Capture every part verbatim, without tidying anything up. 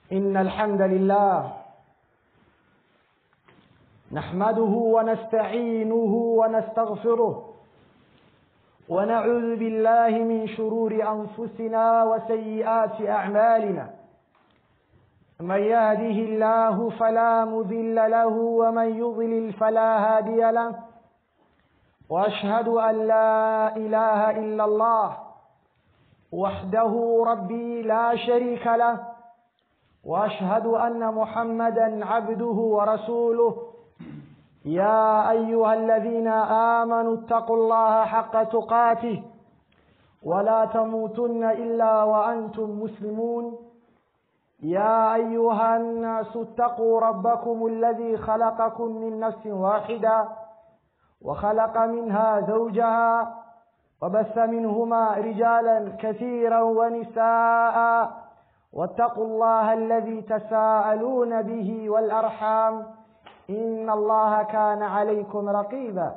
إن الحمد لله نحمده ونستعينه ونستغفره ونعوذ بالله من شرور أنفسنا وسيئات أعمالنا. من يهده الله فلا مضل له ومن يضلل فلا هادي له. وأشهد أن لا إله إلا الله وحده ربي لا شريك له. وأشهد أن محمدا عبده ورسوله. يا أيها الذين آمنوا اتقوا الله حق تقاته ولا تموتن إلا وأنتم مسلمون. يا أيها الناس اتقوا ربكم الذي خلقكم من نفس واحدة وخلق منها زوجها وبث منهما رجالا كثيرا ونساء واتقوا الله الذي تساءلون به والأرحام إن الله كان عليكم رقيبا.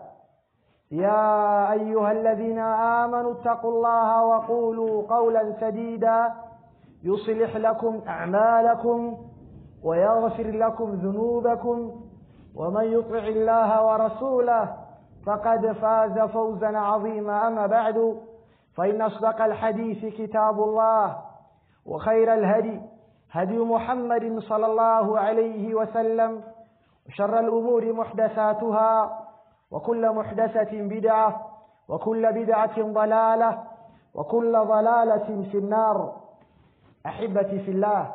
يا أيها الذين آمنوا اتقوا الله وقولوا قولا سديدا يصلح لكم أعمالكم ويغفر لكم ذنوبكم ومن يطع الله ورسوله فقد فاز فوزا عظيما. أما بعد فإن أصدق الحديث كتاب الله وخير الهدي هدي محمد صلى الله عليه وسلم وشر الأمور محدثاتها وكل محدثة بدعة وكل بدعة ضلالة وكل ضلالة في النار. أحبتي في الله,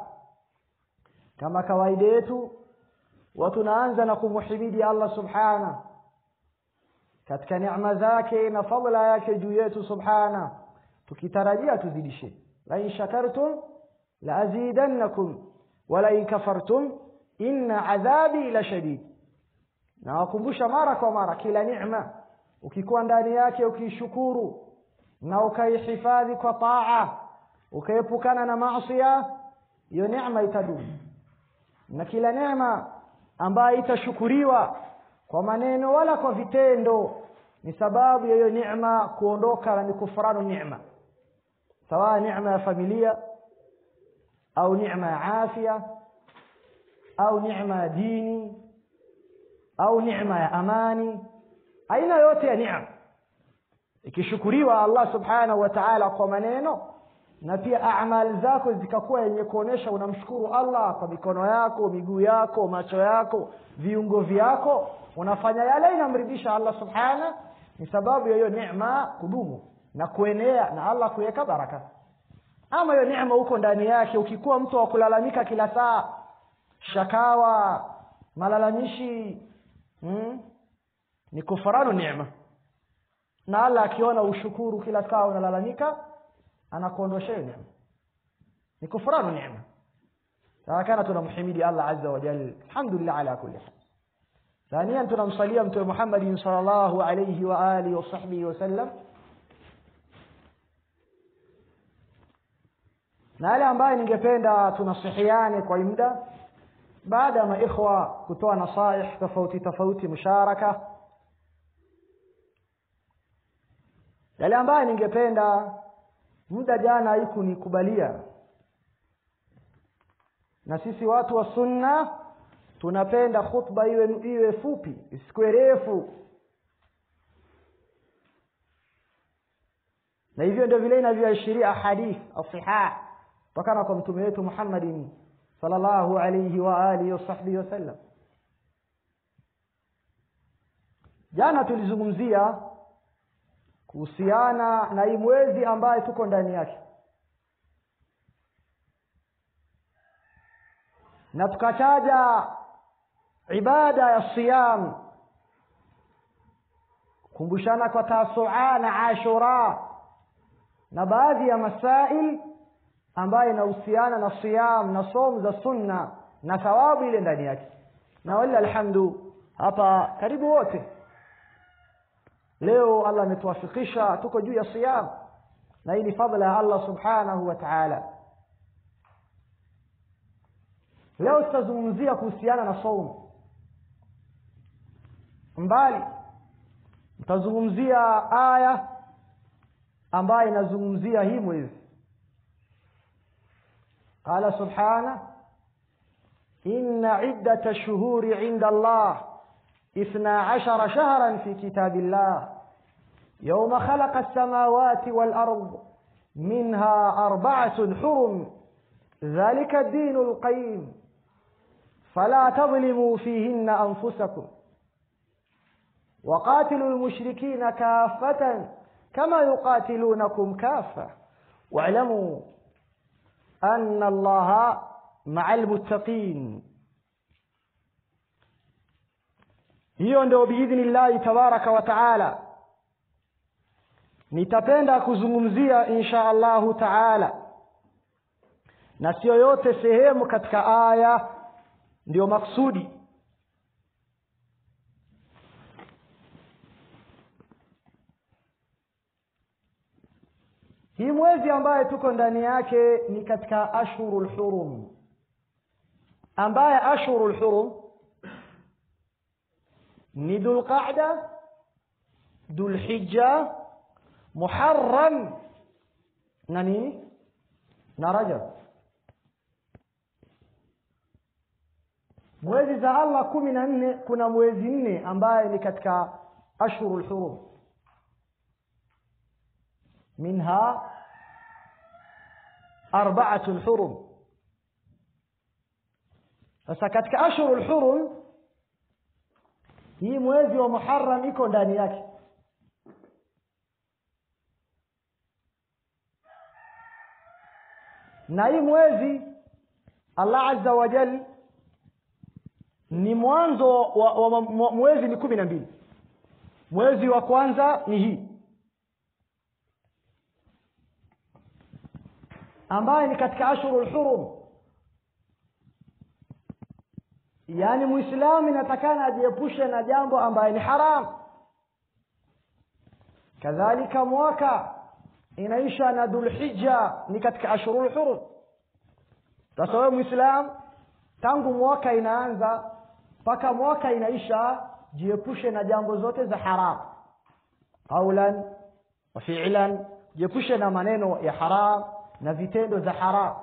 كما كوايديتو وتنانza na kumhimidi Allah subhana katika neema zake na fadhila yake juu yetu subhana, tukitarajia tuzidishe. La in shakartum la azidannakum wa la in kafartum inna adhabi la shadid. Na wakumbusha mara kwa mara kila neema ukikuwa ndani yake ukishukuru na ukaihifadhi kwa taa ukaepukana na maasi, hiyo neema itadumu. Na kila neema ambayo itashukuriwa kwa maneno wala kwa vitendo ni sababu ya hiyo neema kuondoka na kufurana neema, sawa neema ya familia au neema ya afya au neema ya dini au neema ya amani. Aina yote ya neema ikishukuriwa Allah subhanahu wa ta'ala kwa maneno na pia a'mal zako zikakuwa yenye kuonesha unamshukuru Allah kwa mikono yako, miguu yako, macho yako, viungo vyako, unafanya yale inamridhisha Allah subhanahu, ni sababu ya hiyo neema kudumu na kuenea na Allah kuweka baraka. Ama hiyo neema huko ndani yake ukikuwa mtu wa kulalamika kila saa, shakawa, malalamishi, hmm? ni kufurana neema. Na Allah akiona ushukuru kila saa unalalamika anakuondoshia neema, ni kufurana neema. Sasa kana tunamhimidi Allah azza wa jalla, alhamdulillah ala kulli hal. Thania tunamsalia mtume Muhammad sallallahu alayhi wa alihi wa sahbihi wasallam. Na wale ambao ningependa tunasihiane kwa muda baada ya ikhwa kutoa nasaih tofauti tofauti musharaka. Yale ambayo ningependa muda jana haiku nikubalia, na sisi watu wa sunna tunapenda khutba iwe iwe fupi, isikuwe refu. Na hivyo ndio vile inavyoashiria hadith as-sahih tokana kwa mtume wetu Muhammad sallallahu alayhi wa alihi wa sahbihi wasallam. Jana tulizungumzia kuhusiana na hii mwezi ambaye tuko ndani yake, na tukataja ibada ya siyam, kumbushana kwa Tasua na Ashura na baadhi ya masail ambayo inahusiana na siyam na somo za sunna na thawabu ile ndani yake. Na wala alhamdu hapa karibu wote leo Allah ametuwafikisha tuko juu ya siyam, na hii ni fadhila ya Allah subhanahu wa ta'ala. Leo tutazungumzia kuhusiana na saumu mbali, tutazungumzia aya ambayo inazungumzia hii mwezi. Qala subhanahu إن عدة الشهور عند الله اثنا عشر شهرا في كتاب الله يوم خلق السماوات والأرض منها أربعة حرم ذلك الدين القيم فلا تظلموا فيهن أنفسكم وقاتلوا المشركين كافة كما يقاتلونكم كافة واعلموا أن الله مع المتقين. hiyo ndio biidhnillah tabaraka wa taala nitapenda kuzungumzia insha Allah taala, na sio yote sehemu katika aya ndio maksudi. Hii mwezi ambaye tuko ndani yake ni katika ashhurul hurum, ambaye ashhurul hurum ni Dhulqa'da, Dhulhijja, Muharram nani na Rajab. Mwezi za Allah kumi na nne, kuna mwezi nne ambaye ni katika ashhurul hurum, minha arba'atul hurum. Sasa katika ashhurul hurum hii mwezi wa Muharram iko ndani yake. Na hii mwezi Allah azza wa jalla ni mwanzo wa, wa mwezi ni kumi na mbili. Mwezi wa kwanza ni hii ambaye ni katika ashhurul hurum. Yani muislamu inatakana ajiepushe na jambo ambaye ni haram. Kadhalika mwaka inaisha na Dhulhijja ni katika ashhurul hurum. Sasa wewe muislamu tangu mwaka inaanza mpaka mwaka inaisha, jiepushe na jambo zote za haram, qaulan wa fi'lan, jiepushe na maneno ya haram na vitendo za haram.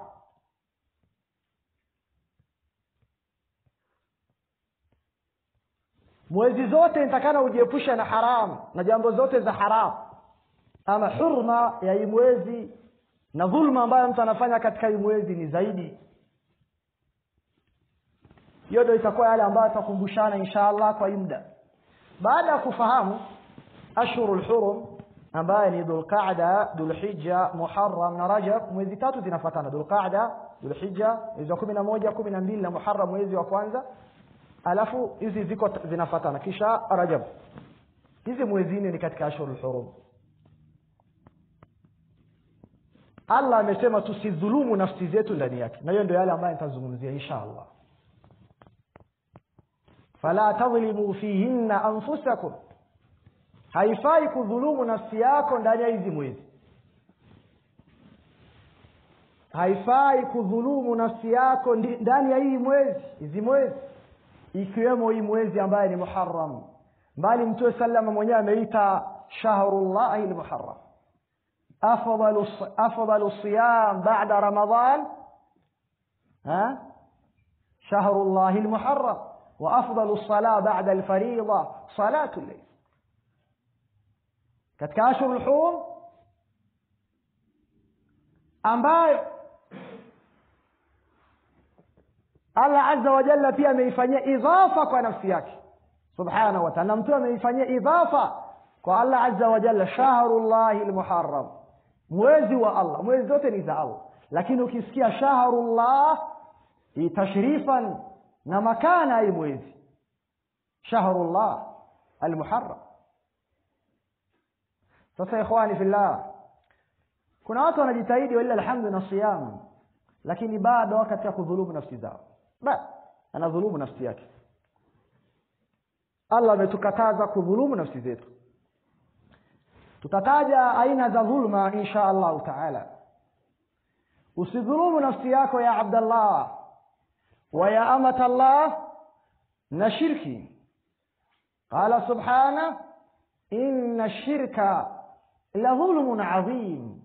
Mwezi zote nitakana ujiepushe na haram na jambo zote za haram. Ama hurma ya hii mwezi na dhulma ambayo mtu anafanya katika hii mwezi ni zaidi. Hiyo ndio itakuwa yale ambayo tutakumbushana inshallah kwa muda. Baada ya kufahamu ashhurul hurum ambaye ni Dhulqa'da, Dhulhijja, Muharram na Rajab, mwezi tatu zinafuatana: Dhulqa'da, Dhulhijja mwezi wa kumi na moja, kumi na mbili na Muharram mwezi wa kwanza, alafu hizi ziko zinafuatana kisha Rajab. Hizi mwezi nne ni katika ashhurul hurum. Allah amesema tusidhulumu nafsi zetu ndani yake, na hiyo ndio yale ambayo nitazungumzia inshallah. Fala tadhlimu fihinna anfusakum, haifai kudhulumu nafsi yako ndani ya hizi mwezi. Haifai kudhulumu nafsi yako ndani ya hii mwezi, hizi mwezi ikiwemo hii mwezi ambaye ni Muharram, bali Mtume sallama mwenyewe ameita shahrullah al-muharram. afdalu afdalu siyam ba'da ramadan ha shahrullah al-muharram, wa afdalu salah ba'da al-fariida salatu al-layl. katika ashhurul hurum ambayo Allah azza wa jalla pia ameifanyia idhafa kwa nafsi yake subhanahu wa ta'ala. Mtu ameifanyia idhafa kwa Allah azza wa jalla, shahrullahi almuharram, mwezi wa Allah. Mwezi zote ni za Allah, lakini ukisikia shahrullah ni tashrifan na makana hii mwezi shahrullah almuharram. Sasa ikhwani fillah, kuna watu wanajitahidi wala alhamdu na siyam, lakini bado wakati ya kudhulumu nafsi zao, ba anadhulumu nafsi yake. Allah ametukataza kudhulumu nafsi zetu. Tutataja aina za dhulma insha Allah taala. Usidhulumu nafsi yako ya Abdallah wa ya amata Allah na shirki. Qala subhana inna shirka la dhulmun adhim.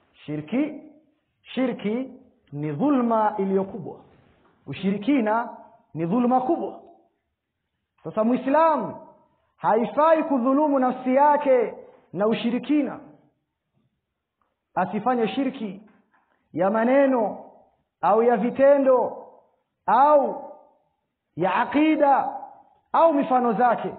Shirki shirki ni dhulma iliyokubwa. Ushirikina ni dhulma kubwa. Sasa Muislamu haifai kudhulumu nafsi yake na ushirikina. Asifanye shirki ya maneno au ya vitendo au ya akida au mifano zake.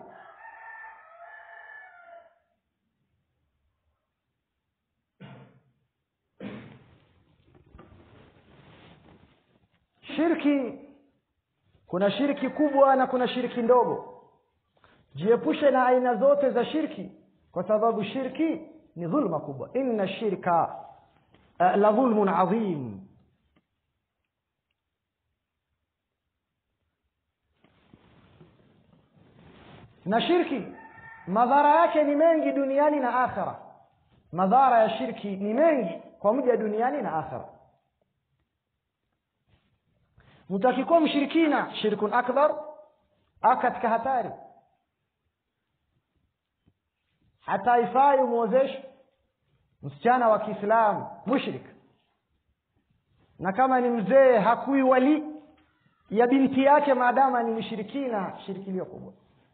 Shirki, kuna shirki kubwa na kuna shirki ndogo. Jiepushe na aina zote za shirki, kwa sababu shirki ni dhulma kubwa. Inna shirka uh, la dhulmun adhim. Na shirki madhara yake ni mengi duniani na akhera. Madhara ya shirki ni mengi kwa mja duniani na akhera. Mtakikuwa mshirikina, shirkun akbar, akatika hatari. Hata ifai muozeshe msichana wa Kiislamu mushrik. Na kama ni mzee hakui wali ya binti yake maadama ni mshirikina, shirki iliyo kubwa.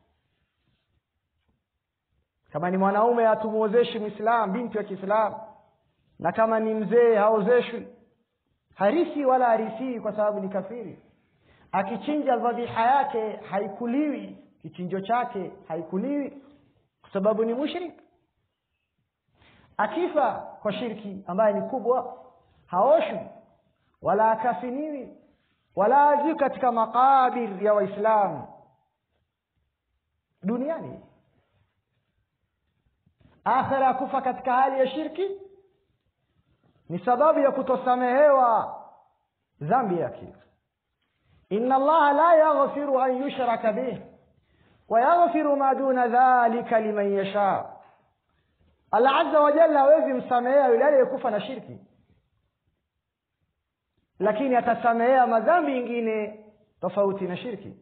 Kama ni mwanaume atumuozeshe Muislamu binti wa Kiislamu, na kama ni mzee haozeshwi, harisi wala harisi kwa sababu ni kafiri. Akichinja dhabiha yake haikuliwi, kichinjo chake haikuliwi kwa sababu ni mushrik. Akifa kwa shirki ambaye ni kubwa, haoshwi wala akafiniwi wala azi katika makabir ya Waislamu duniani. Akhira kufa katika hali ya shirki ni sababu ya kutosamehewa dhambi yake. Inna Allah la yaghfiru an yushraka bih wa yaghfiru ma duna dhalika liman yasha. Allah azza wa jalla hawezi msamehea yule aliyekufa na shirki, lakini atasamehea madhambi mengine tofauti na shirki.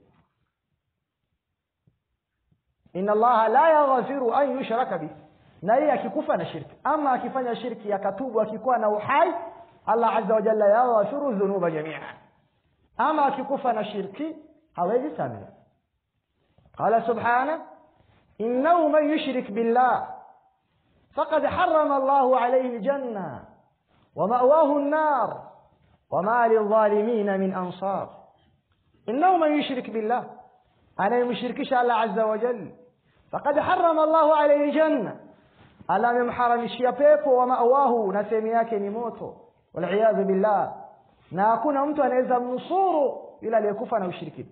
Inna Allah la yaghfiru an yushraka bih, na yeye akikufa na shirki. Ama akifanya shirki akatubu akikuwa na uhai, Allah azza wa jalla yaghfiru dhunuba jami'a. Ama akikufa na shirki hawezi samehe. Qala subhanahu innahu man yushrik billah faqad harrama Allahu alayhi aljanna wa ma'wahu an-nar wa ma lil-zalimin min ansar. Innahu man yushrik billah, ana yushrikisha Allah azza wa jalla, faqad harrama Allahu alayhi aljanna, ala amemharamishia pepo, wa ma'wahu, na sehemu yake ni moto, wal iyadhu billah. Na hakuna mtu anaweza mnusuru ila aliyekufa na ushirikina.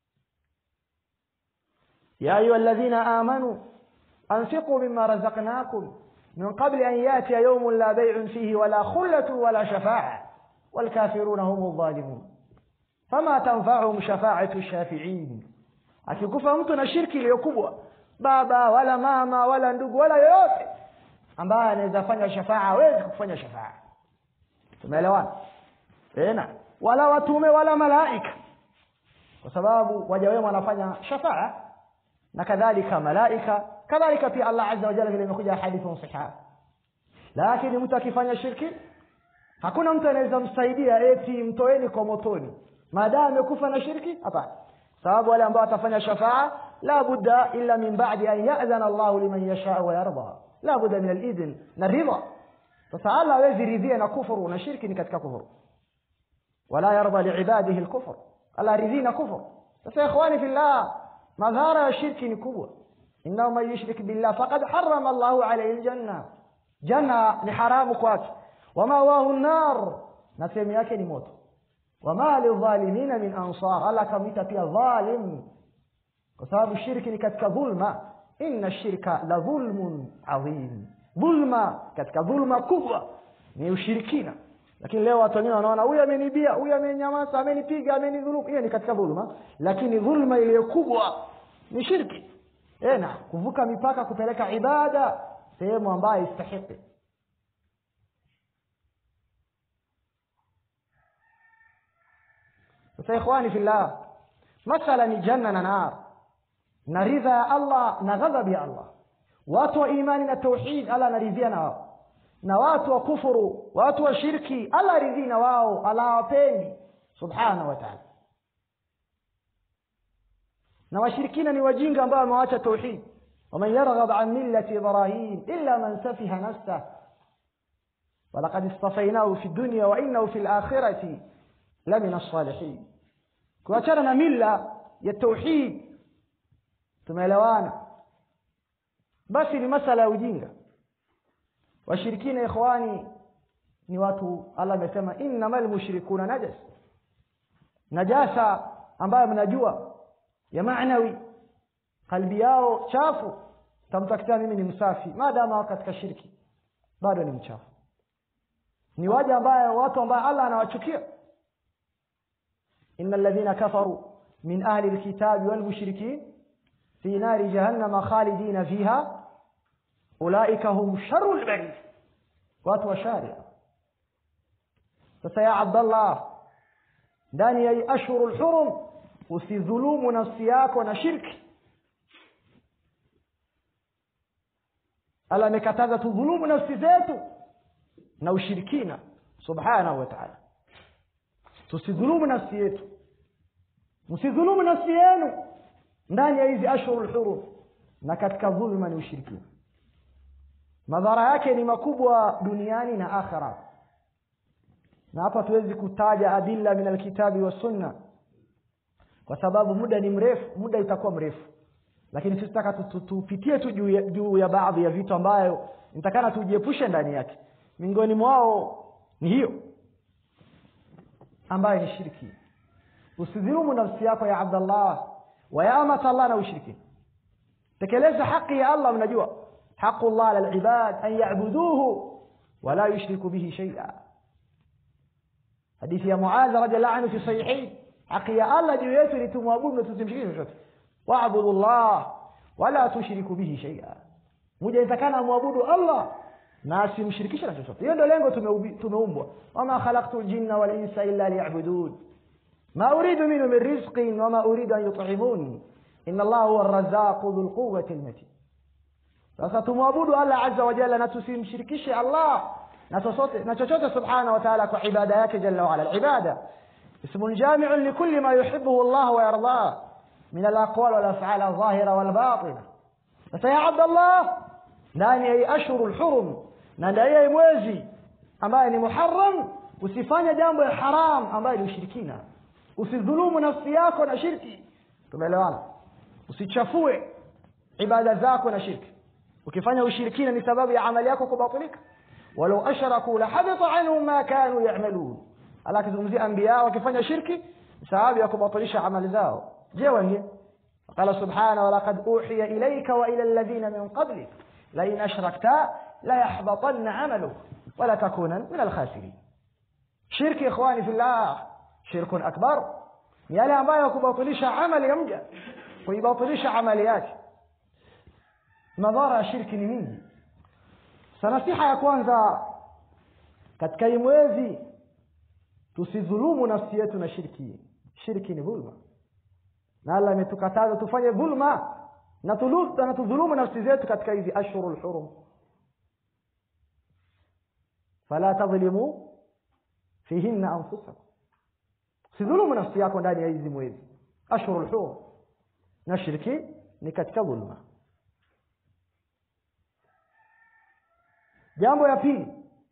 Ya ayyuhalladhina amanu anfiqu mimma razaqnakum min qabli an yatiya yawmun la bay'un fihi wala khullatun wala shafa'a wal kafiruna humudh dhalimun fama tanfa'uhum shafa'atu ash-shafi'in. Akikufa mtu na shirki iliyokubwa, baba wala mama wala ndugu wala yoyote ambaye anaweza fanya shafa'a hawezi kufanya shafa'a. Tumeelewana? Tena wala watume wala malaika, kwa sababu waja wema wanafanya shafa'a, na kadhalika malaika, kadhalika pia Allah azza wa jalla vile imekuja hadithi sahiha. Lakini mtu akifanya shirki hakuna mtu anaweza msaidia eti mtoeni kwa motoni maadamu amekufa na shirki. Hapana, sababu wale ambao watafanya shafa'a la budda illa min ba'di an ya'zana Allah liman yasha wa yarda, la budda min al-idhn na ridha. Sasa Allah hawezi ridhia na kufuru, na shirki ni katika kufuru. Wala yarda liibadihi al-kufr, Allah ridhina kufur. Sasa ikhwani fillah, madhara ya shirki ni kubwa. Inna man yushrik billah faqad harrama Allahu alayhi al-janna, janna ni haramu kwake, wa mawahu an-nar, na sehemu yake ni moto, wa ma lidh-dhalimin min ansar. Allah kamita pia dhalim kwa sababu shirki ni katika dhulma. Inna shirka la dhulmun adhim, dhulma katika dhulma kubwa ni ushirikina. Lakini leo watu wengine wanaona huyu amenibia, huyu amenyamaza, amenipiga, amenidhulumu, hiyo ni katika dhulma. Lakini dhulma ile kubwa ni shirki. Ena kuvuka mipaka, kupeleka ibada sehemu ambayo istahiki. Sasa ikhwani fillah, masala ni janna na nar, na ridha ya Allah na ghadhab ya Allah. Watu wa imani na tauhid Allah anaridhia na wao, na watu wa kufuru, watu wa shirki Allah ridhina wao, Allah wapendi subhanahu wa ta'ala. na washirikina ni wajinga ambao wameacha tauhid. ومن يرغب عن ملة إبراهيم إلا من سفه نفسه ولقد اصطفيناه في الدنيا وإنه في الآخرة لمن الصالحين. kuachana mila ya tauhid tumeelewana, basi ni masala ya ujinga. Washirikina ikhwani ni watu Allah amesema innamal mushrikuna najas, najasa ambayo mnajua ya maanawi, qalbi yao chafu. Tamtakitaa mimi ni msafi maadamu katika shirki bado ni mchafu. Ni waja ambao watu ambao Allah anawachukia. innal ladhina kafaru min ahli alkitabi wal mushrikin fi nari jahannama khalidina fiha ulaika hum sharrul bariyah. watu wa sharia. sasa ya Abdullah, ndani ya ashhurul hurum usidhulumu nafsi yako na shirki. Allah amekataza tudhulumu nafsi zetu na ushirikina subhanahu wa ta'ala. tusidhulumu nafsi yetu, msidhulumu nafsi yenu ndani ya hizi ashhurul hurum, na katika dhulma ni ushirikina. madhara yake ni makubwa duniani na akhera. Na hapa tuwezi kutaja adilla min alkitabi was sunna kwa sababu muda ni mrefu, muda itakuwa mrefu. Lakini sisi tutaka tupitie tu juu ya baadhi ya vitu ambayo nitakana tujiepushe ndani yake. Miongoni mwao ni hiyo ambayo ni shirki. Usidhulumu nafsi yako ya Abdullah wa ya amata Allah na ushiriki. tekeleza haki ya Allah. mnajua haqu Allah ala al-ibad an ya'buduhu wa la yushriku bihi shay'a. hadithi ya Muadh radhiyallahu anhu fi sahihain, haki ya Allah juu yetu ni tumwabudu na tusimshirikishe chochote. wa'budu Allah wa la tushriku bihi shay'a. mmoja itakana muabudu Allah na asimshirikishe na chochote. hiyo ndio lengo tumeumbwa. wama khalaqtul jinna wal insa illa liya'budun ma uridu minhum min rizqin wama uridu an yut'imun inna Allah huwa ar-razzaqu dhul quwwati al-matin. sasa tumwabudu Allah azza wa jalla na tusimshirikishe Allah na chochote na chochote subhanahu wa ta'ala kwa ibada yake jalla wa ala. al-ibada ismun jami'un likulli ma yuhibbuhu Allah wa yardah min al-aqwal wal af'al adh-dhahira wal batina. sasa ya Abdullah, ndani ya ashhurul hurum na ndani ya mwezi ambaye ni Muharram, usifanye jambo la haram ambaye ni ushirikina. Usidhulumu nafsi yako na shirki. Tumeelewana? Usichafue ibada zako na shirki. ukifanya ushirikina ni sababu ya amali yako kubatilika. walau ashraku la habita anhum ma kanu ya'malun. Allah kizungumzia anbiya wakifanya shirki sababu ya kubatilisha amali zao. je wange qala subhanahu wa laqad uhiya ilayka wa ila alladhina min qablik la in ashrakta la yahbatanna 'amaluk wa la takunan min al-khasirin. shirki ikhwani fillah shirkun akbar, yale ambayo kubatilisha amali ya mja, kuibatilisha amali yake. madhara ya shirki ni mingi. Nasiha ya kwanza katika hii mwezi, tusidhulumu nafsi yetu na shirki. Shirki ni dhulma, na Allah ametukataza tufanye dhulma na tuluta na tudhulumu nafsi zetu katika hizi ashhurul hurum. fala tadhlimu fihinna anfusakum. sidhulumu nafsi yako ndani ya hizi mwezi ashhurul hurum, na shirki ni katika dhulma. jambo ya pili,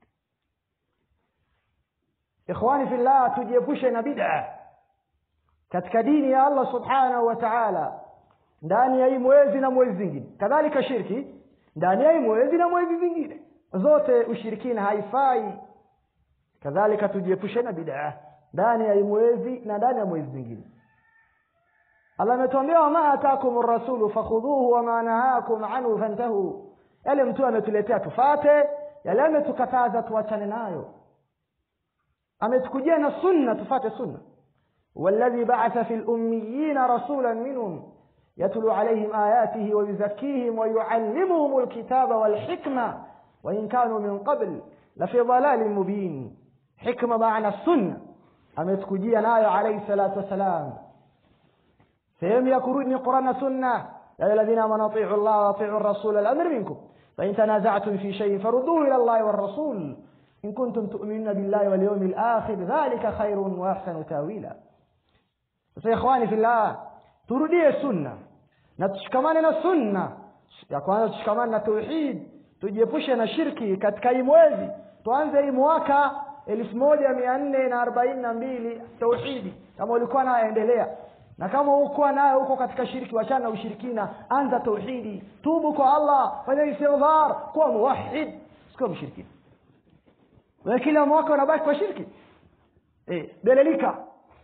ikhwani fillah, tujiepushe na bid'a katika dini ya Allah subhanahu wa ta'ala ndani ya hii mwezi na mwezi zingine. kadhalika shirki ndani ya hii mwezi na mwezi zingine zote ushirikina haifai. kadhalika tujiepushe na bid'a ndani ya hii mwezi na ndani ya mwezi zingine. Allah ametuambia wama ataakumur rasulu fakhudhuhu wama nahakum anhu fantahu. yale mtu ametuletea tufate, yale ametukataza tuachane nayo. ametukujia na sunna tufate sunna. والذي بعث في الأميين رسولا منهم يتلو عليهم آياته ويزكيهم ويعلمهم الكتاب والحكمة وإن كانوا من قبل لفي ضلال مبين. حكمة معنى السنة ametukujia nayo alayhi salatu wasalam. sehemu ya kurudi Qur'an sunna, ya alladhina amanu atii'u Allah wa atii'u ar-rasul al-amr minkum fa in tanaza'tum fi shay'in farudduhu ila Allah wa ar-rasul in kuntum tu'minuna billahi wal yawmil akhir dhalika khairun wa ahsanu tawila. sasa ikhwani fillah, turudie sunna na tushikamane na sunna. Ya kwanza tushikamane na tauhid, tujiepushe na shirki katika hii mwezi. Tuanze hii mwaka elfu moja mia nne arobaini na mbili tauhidi kama ulikuwa naendelea, na kama uko nayo uko katika shirki, wachana na ushirikina, anza tauhidi, tubu kwa Allah, fanya istighfar, kuwa muwahhid, sio mshirikina. Wewe kila mwaka unabaki kwa shirki eh, belelika,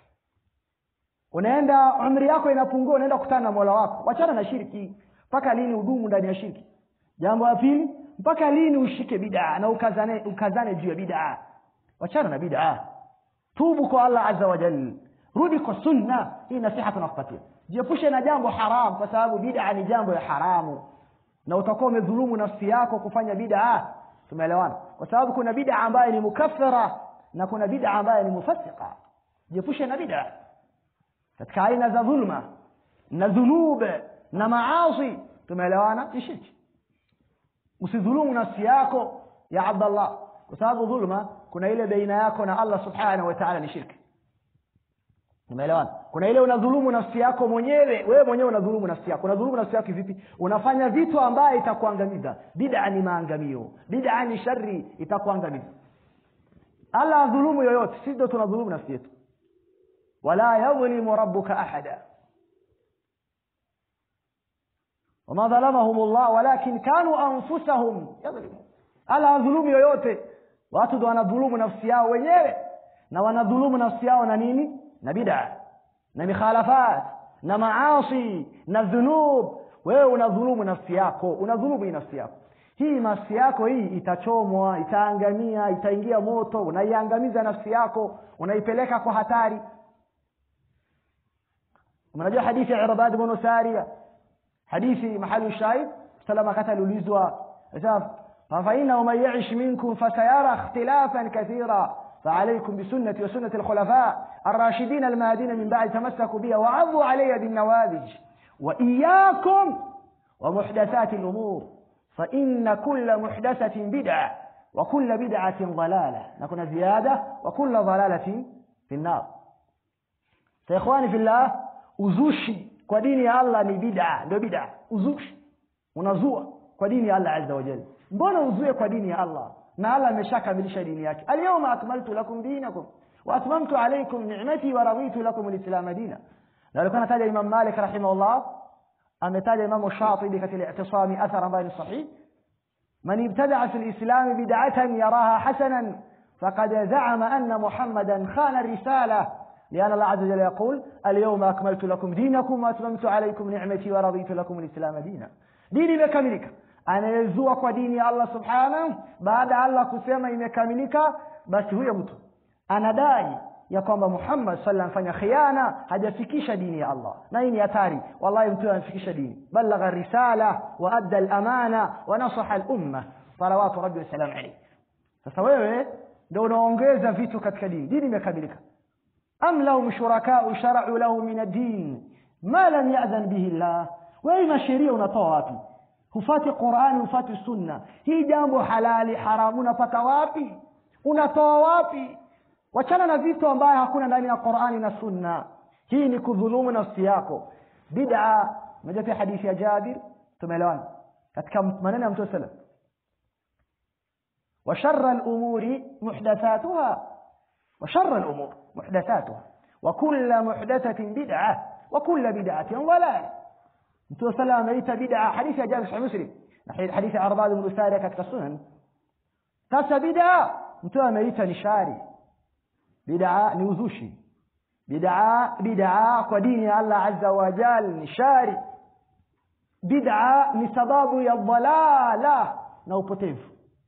unaenda umri yako inapungua, unaenda kukutana na Mola wako. Wachana na shirki. Mpaka lini udumu ndani ya shirki? Jambo la pili, mpaka lini ushike bid'a na ukazane ukazane juu ya bid'a? Wachana na bid'a, tubu kwa Allah azza wa jalla, rudi kwa sunna. Hii nasiha tunakupatia. Jiepushe na jambo haram, kwa sababu bid'a ni jambo ya haramu na utakuwa umedhulumu nafsi yako kufanya bid'a. Tumeelewana? Kwa sababu kuna bid'a ambayo ni mukaffara na kuna bid'a ambayo ni mufassiqa. Jiepushe na bid'a katika aina za dhulma na dhunub na maasi. Tumeelewana? Ishiki, usidhulumu nafsi yako ya Abdallah, kwa sababu dhulma kuna ile baina yako na Allah subhanahu wa ta'ala ni shirki. Tumeelewana? Kuna ile unadhulumu nafsi yako mwenyewe, wewe mwenyewe unadhulumu nafsi yako. Unadhulumu nafsi yako vipi? Unafanya vitu ambaye itakuangamiza. Bid'a ni maangamio, bid'a ni shari, itakuangamiza. Allah adhulumu yoyote, sisi ndio tunadhulumu nafsi yetu. Wala yadhlimu rabbuka ahada. Wama dhalamahum Allah walakin kanu anfusahum yadhlimun. Allah adhulumu yoyote, watu ndio wanadhulumu nafsi yao wenyewe, na wanadhulumu nafsi yao na nini? Na bid'a na mikhalafat na maasi na dhunub. Wewe unadhulumu nafsi yako, unadhulumu nafsi yako. Hii nafsi yako hii itachomwa, itaangamia, itaingia moto. Unaiangamiza nafsi yako, unaipeleka kwa hatari. Unajua hadithi ya Irbad ibn Sariya, hadithi mahali shahid, salama katalulizwa fa inna man ya'ish minkum fasayara ikhtilafan kathira فعليكم بسنتي وسنة الخلفاء الراشدين المهديين من بعد تمسكوا بها وعضوا عليها بالنواذج وإياكم ومحدثات الأمور فإن كل محدثة بدعة وكل بدعة ضلالة. نكون زيادة وكل ضلالة في النار. فإخواني في الله, uzushi kwa dini ya Allah ni bid'a, ndio bid'a. Uzushi unazua kwa dini ya Allah azza wa jalla. Mbona uzue kwa dini ya Allah na Allah ameshakamilisha dini yake? Al-yawma akmaltu lakum dinakum wa atmamtu alaykum ni'mati wa raditu lakum al-islam dina. Na alikuwa anataja Imam Malik rahimahullah, ametaja Imam Shatibi katika i'tisami athar ambayo ni sahih, man ibtada'a fi al-islam bid'atan yaraha hasanan faqad za'ama anna Muhammadan khana ar-risala لأن الله عز وجل يقول اليوم أكملت لكم دينكم وأتممت عليكم نعمتي ورضيت لكم الإسلام دينا. ديني imekamilika. Anayezua kwa dini ya Allah subhanahu baada Allah kusema imekamilika, basi huyo mtu anadai ya kwamba Muhammad sallallahu alaihi wasallam fanya khiana, hajafikisha dini ya Allah. Na hii ni hatari. Wallahi mtu anafikisha dini, balagha risala wa adda al-amana wa nasaha al-umma salawatu rabbi wa salam alayhi. Sasa wewe ndio unaongeza vitu katika dini. Dini imekamilika. am lahum shuraka'u shar'u lahum min ad-din ma lam ya'zan bihi Allah. Wewe na sheria unatoa wapi? Hufati Qur'ani, hufati sunna. Hii jambo halali haramu unapata wapi? Unatoa wapi? Wachana na vitu ambavyo hakuna ndani ya Qur'ani na sunna. Hii ni kudhulumu nafsi yako. Bid'a. Mmoja hadithi ya Jabir, tumeelewana katika maneno ya Mtume sallallahu alayhi wasallam, wa sharra al-umuri muhdathatuha wa sharra al-umur muhdathatuha wa kullu muhdathatin bid'ah wa kullu bid'atin dalalah. Mtume sallallahu alayhi wasallam ameita bid'a, hadithi ya Jabir Muslim na hadithi ya Arbad ibn Sariya katika sunan. Sasa bid'a mtume ameita ni shari, bid'a ni uzushi, bid'a bid'a kwa dini ya Allah azza wa jalla ni shari, bid'a ni sababu ya dhalala na upotevu,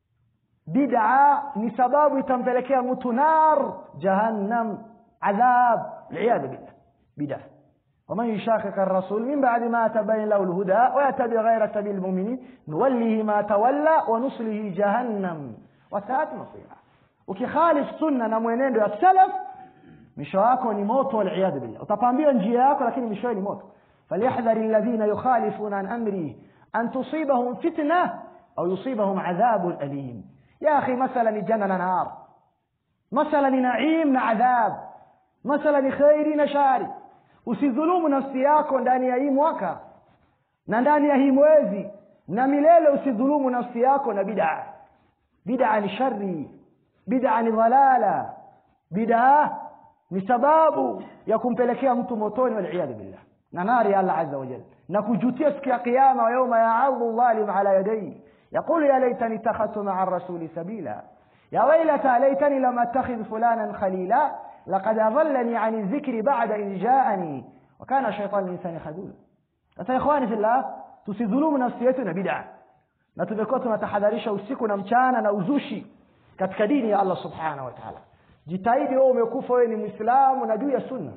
bid'a ni sababu itampelekea mtu nar jahannam adhab li'adha billah. Bid'a ومن يشاقق الرسول من بعد ما تبين له الهدى ويتبع غير سبيل المؤمنين نوله ما تولى ونصله جهنم وساءت مصيرا. ukikhalif sunna na mwenendo ya salaf, misho wako ni moto wal billah. Utapambia njia yako lakini misho ni moto. falyahdhari alladhina yukhalifuna an amri an tusibahum fitnah au yusibahum adhabun alim. ya akhi, masala ni janna na nar, masala ni naim na adhab, masala ni khairi na shari. Usidhulumu nafsi yako ndani ya hii mwaka na ndani ya hii mwezi, na milele usidhulumu nafsi yako na bid'a. Bid'a ni shari, bid'a ni dhalala, bid'a ni sababu ya kumpelekea mtu motoni wal iyad billah na nari Allah azza wa jalla, na kujutia siku ya kiyama, wa yawma ya'adhu dhalim ala yadayhi yaqulu ya laitani takhadtu ma'a ar-rasuli sabila ya waylata laitani lam attakhidh fulanan khalila laqad adallani 'ani adh-dhikri ba'da idh ja'ani wa kana shaytanu lil-insani khadula. Sasa ikhwani fillah, tusidhulumu nafsi yetu na bid'a, na tumekuwa tunatahadharisha usiku na mchana na uzushi katika dini ya Allah subhanahu wa ta'ala. Jitahidi wewe umekufa, wewe ni Muislamu na juu ya sunna.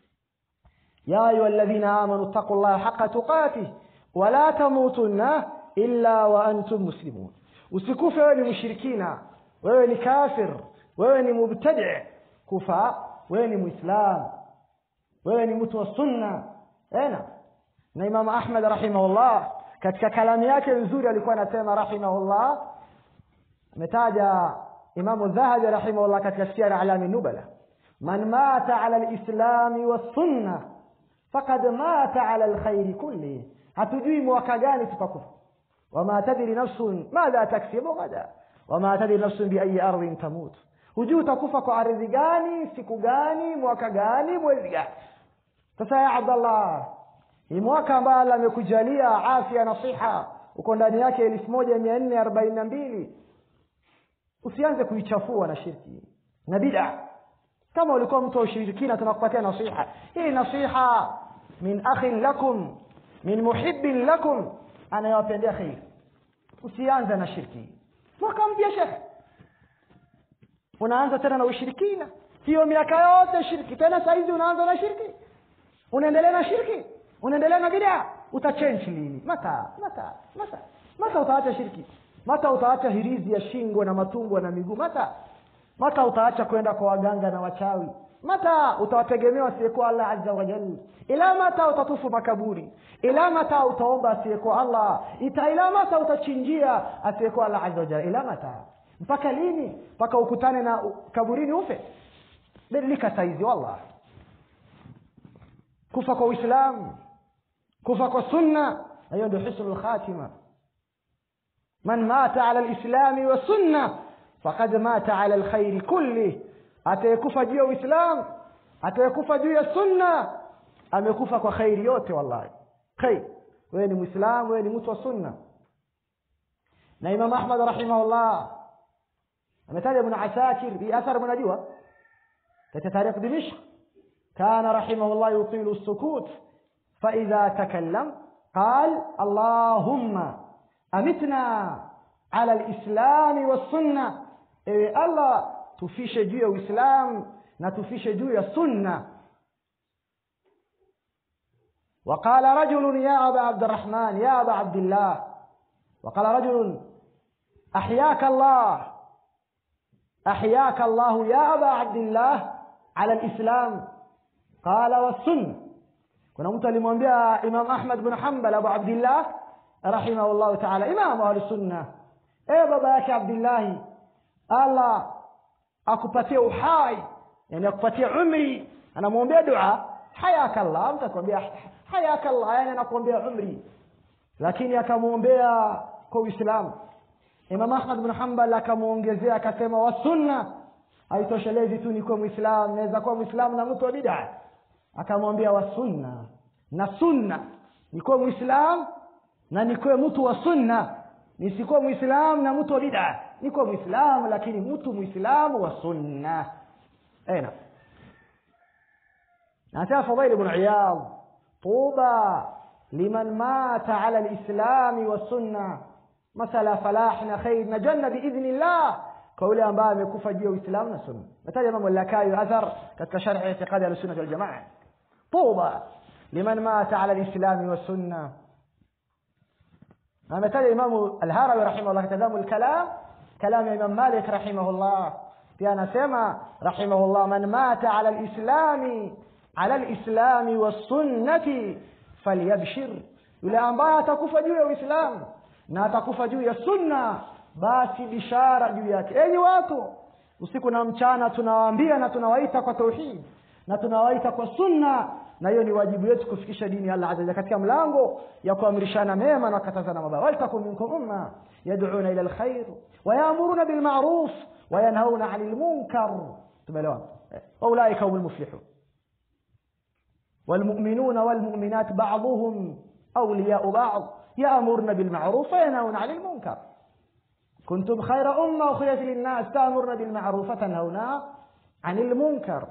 Ya ayyuhalladhina amanu taqullaha haqqa tuqatih wa la tamutunna illa wa antum muslimun. Usikufe wewe ni mushrikina, wewe ni kafir, wewe ni mubtadi'. Kufa wewe ni Muislamu, wewe ni mtu wa sunna. Ena na Imam Ahmad rahimahullah katika kalamu yake nzuri alikuwa anasema rahimahullah, ametaja Imam Adh-Dhahabi rahimahullah katika Siyar A'lam an-Nubala, man mata 'ala al-islam was-sunnah faqad mata 'ala al-khair kulli. Hatujui mwaka gani tutakufa, wama tadri nafsun madha taksibu ghadan wama tadri nafsun bi ayi ardhin tamut. Hujui utakufa kwa ardhi gani, siku gani, mwaka gani, mwezi gani. Sasa ya Abdullah, ni mwaka ambao Allah amekujalia afya na siha, uko ndani yake elfu moja mia nne arobaini na mbili. Usianze kuichafua na shirki na bid'a. Kama ulikuwa mtu wa ushirikina, tunakupatia nasiha. Hii nasiha min akhin lakum min muhibbin lakum, anayowapendea khair. Usianze na shirki. Mwaka mpya shekhe, unaanza tena na ushirikina. Hiyo miaka yote shirki, tena saa hizi unaanza na shirki, unaendelea na shirki, unaendelea na bid'a. Utachange lini? Mata mata mata mata utaacha shirki? Mata utaacha hirizi ya shingo na matumbo na miguu? Mata mata utaacha kwenda kwa waganga na wachawi? Mata utawategemea asiyekuwa Allah azza wa jalla? Ila mata utatufu makaburi? Ila mata utaomba asiyekuwa Allah? Ita ila mata utachinjia asiyekuwa Allah azza wa jalla? Ila mata? Mpaka lini? Mpaka ukutane na kaburini ufe? Badilika saizi wallah. Kufa kwa Uislamu, kufa kwa sunna, hiyo ndio husnul khatima. Man mata ala al-islam wa sunna faqad mata ala al-khair kulli. Atayekufa juu ya Uislamu, atayekufa juu ya sunna, amekufa kwa khairi yote wallahi. Khair, wewe ni Muislamu, wewe ni mtu wa sunna. Na Imam Ahmad rahimahullah ametaja Ibn Asakir bi athar, mnajua katika tarikh Dimishq, kana rahimahullah yutilu as-sukut fa idha takallam qala Allahumma amitna ala al-islam was-sunnah. Ewe Allah, tufishe juu ya Uislamu na tufishe juu ya sunna. وقال رجل يا أبا عبد الرحمن يا أبا عبد الله، وقال رجل أحياك الله أحياك الله يا أبا عبد الله على الإسلام، قال والسنة. كنا متعلمون بها إمام أحمد بن حنبل أبو عبد الله رحمه الله تعالى، إمام أهل السنة. إيه بابا يا عبد الله، الله akupatie uhai, yani akupatie umri. Anamwombea dua hayaka Allah, mtakwambia hayaka Allah, yani anakuombea umri, lakini akamwombea kwa Uislamu. Imam Ahmad bin Hanbal akamuongezea akasema wa sunna, haitoshelezi tu ni kwa Muislamu, naweza kuwa Muislamu na mtu wa bid'a. Akamwambia wa sunna, na sunna ni kwa Muislamu na ni kwa mtu wa sunna, nisikuwa Muislamu na mtu wa bid'a. Niko Muislamu lakini mtu Muislamu wa sunna. Aina Nata Fadail ibn Iyad, tuba liman mata ala al-islam wa sunna, masala falahna khair na janna biidhnillah, kwa yule ambaye amekufa juu ya Uislamu na sunna. Nataja Imam al-Lakai athar katika sharh i'tiqad al-sunnah wal jamaa, tuba liman mata ala al-islam wa sunna. Na nataja Imam al-Harawi rahimahullah tadamu al-kalam كلام إمام مالك رحمه الله، كان سمع رحمه الله من مات على الإسلام على الإسلام والسنة فليبشر. yule ambaye atakufa juu ya Uislamu na atakufa juu ya sunna, basi bishara juu yake. Enyi watu, usiku na mchana tunawaambia na tunawaita kwa tauhid na tunawaita kwa sunna na hiyo ni wajibu wetu kufikisha dini ya Allah azza katika mlango ya kuamrishana mema na kukatazana mabaya. Waltakum minkum umma yad'una ila alkhair wa ya'muruna bil ma'ruf wa yanhauna 'anil munkar. tumeelewana? Ulaika humul muflihun. والمؤمنون والمؤمنات بعضهم أولياء بعض يأمرون بالمعروف وينهون عن المنكر. كنتم خير أمة أخرجت للناس تأمرون بالمعروف وتنهون عن المنكر.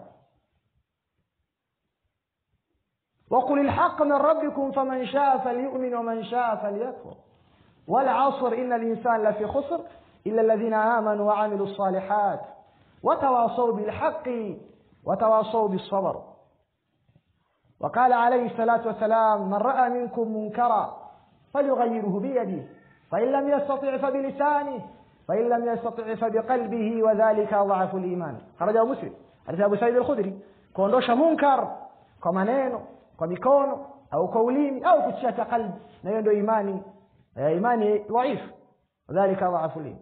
وقل الحق من ربكم فمن شاء فليؤمن ومن شاء فليكفر. والعصر إن الإنسان لفي خسر إلا الذين آمنوا وعملوا الصالحات وتواصوا بالحق وتواصوا بالصبر. وقال عليه الصلاة والسلام: من رأى منكم منكرا فليغيره بيده فإن لم يستطع فبلسانه فإن لم يستطع فبقلبه وذلك ضعف الإيمان. خرجه مسلم. حديث أبو سعيد الخدري. kuondosha munkar kwa maneno, kwa mikono au kwa ulimi au kuchata qalbi, na hiyo ndio imani. Imani dhaifu, dhalika dhaifu li.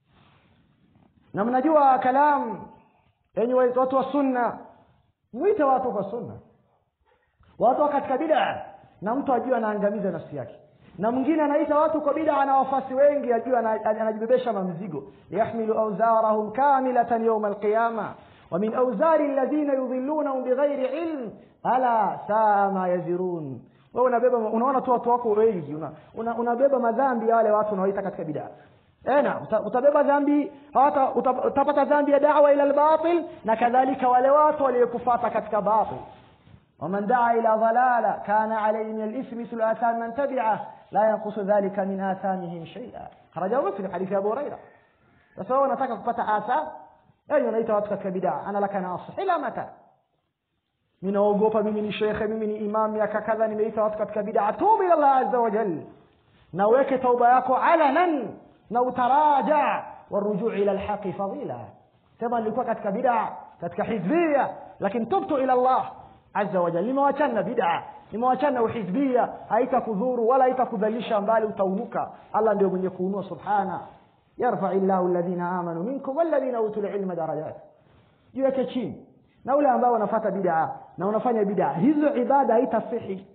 Na mnajua kalam enyi watu wa sunna, muite watu kwa sunna. Watu katika bid'a na mtu ajua anaangamiza nafsi yake, na mwingine anaita watu kwa bid'a na wafasi wengi ajua anajibebesha mzigo. yahmilu awzarahum kamilatan yawm alqiyama wa min awzari alladhina yudhillunahum bighairi ilm ala saa ma yazirun. Wewe unabeba, unaona tu watu wako wengi, una unabeba madhambi ya wale watu unaoita katika bid'a. Ena utabeba dhambi, hata utapata dhambi ya da'wa ila al-batil, na kadhalika wale watu waliokufuata katika batil. ومن دعا إلى ضلالة كان عليه من الإثم مثل آثام من تبعه لا ينقص ذلك من آثامهم شيئا. خرجه مسلم حديث أبو هريرة. فسواء نتاك kupata آثام yani unaita watu katika bid'a, ana laka nasih ila mata. Mimi naogopa, mimi ni shekhe, mimi ni imam, miaka kadha nimeita watu katika bid'a. Tubu ila Allah azza wa jalla, na weke tauba yako alanan na utaraja warujuu ila alhaqi fadila. Sema nilikuwa katika bid'a, katika hizbia, lakini tubtu ila Allah azza wa jalla. Nimewachana bid'a, nimewachana uhizbia, haitakudhuru wala haitakudhalisha, mbali utaunuka. Allah ndio mwenye kuunua subhana. yarfa'illahu alladhina amanu minkum walladhina utul ilma darajat. Jiweke chini na wale ambao wanafuata bid'a na wanafanya bid'a, hizo ibada haitasihi.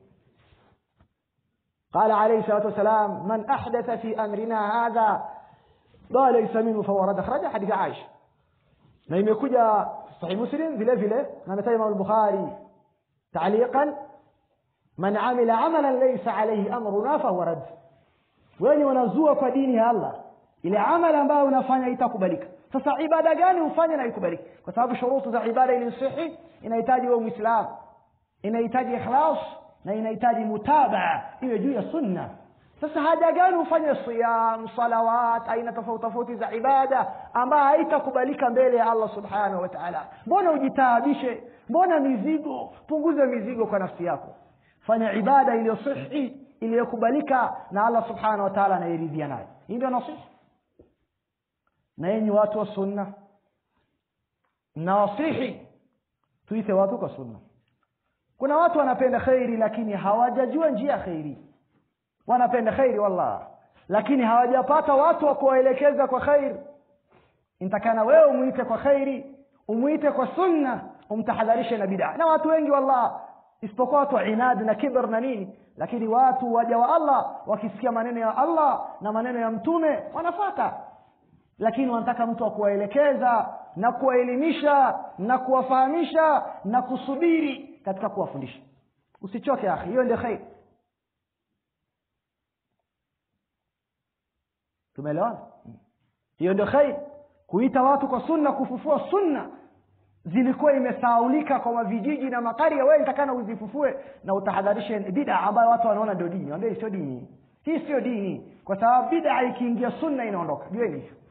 قال عليه الصلاه والسلام: من احدث في امرنا هذا ما ليس منه فهو رد. خرج حديث عائشه, na imekuja sahih muslim vile vile, na mtaja Imam al-Bukhari تعليقا: من عمل عملا ليس عليه امرنا فهو رد. wewe unazua kwa dini ya Allah ile amali ambayo unafanya itakubalika. Sasa ibada gani ufanye na ikubaliki? Kwa sababu shurutu za ibada ili sahihi inahitaji wewe Muislamu, inahitaji ikhlas na inahitaji mutabaa iwe juu ya sunna. Sasa haja gani ufanye siyam, salawat, aina tofauti tofauti za ibada ambayo haitakubalika mbele ya Allah subhanahu wa ta'ala? Mbona ujitaabishe? Mbona mizigo? Punguza mizigo kwa nafsi yako. Fanya ibada iliyo sahihi, iliyokubalika na Allah subhanahu wa ta'ala, anayeridhia nayo. Hii ndio nasiha. Na yenyi watu wa sunna, nasihi tuite watu kwa sunna. Kuna watu wanapenda khairi lakini hawajajua njia khairi. Wanapenda khairi wallah, lakini hawajapata watu wa kuwaelekeza kwa khairi. Intakana wewe umuite kwa khairi, umuite kwa sunna, umtahadharishe na bid'a. Na watu wengi wallah, isipokuwa watu inad na kibr na nini, lakini watu waja wa Allah wakisikia maneno ya Allah na maneno ya mtume wanafuata, lakini wanataka mtu wa kuwaelekeza na kuwaelimisha na kuwafahamisha na kusubiri katika kuwafundisha. Usichoke akhi, hiyo ndio khair. Tumeelewana? Hiyo ndio khair, kuita watu kwa sunna, kufufua sunna zilikuwa imesaulika kwa vijiji na makaria. Wewe utakana uzifufue na utahadharishe bid'a ambayo watu wanaona ndio dini. Waambie sio dini, hii sio dini, kwa sababu bid'a ikiingia sunna inaondoka. Jueni hiyo.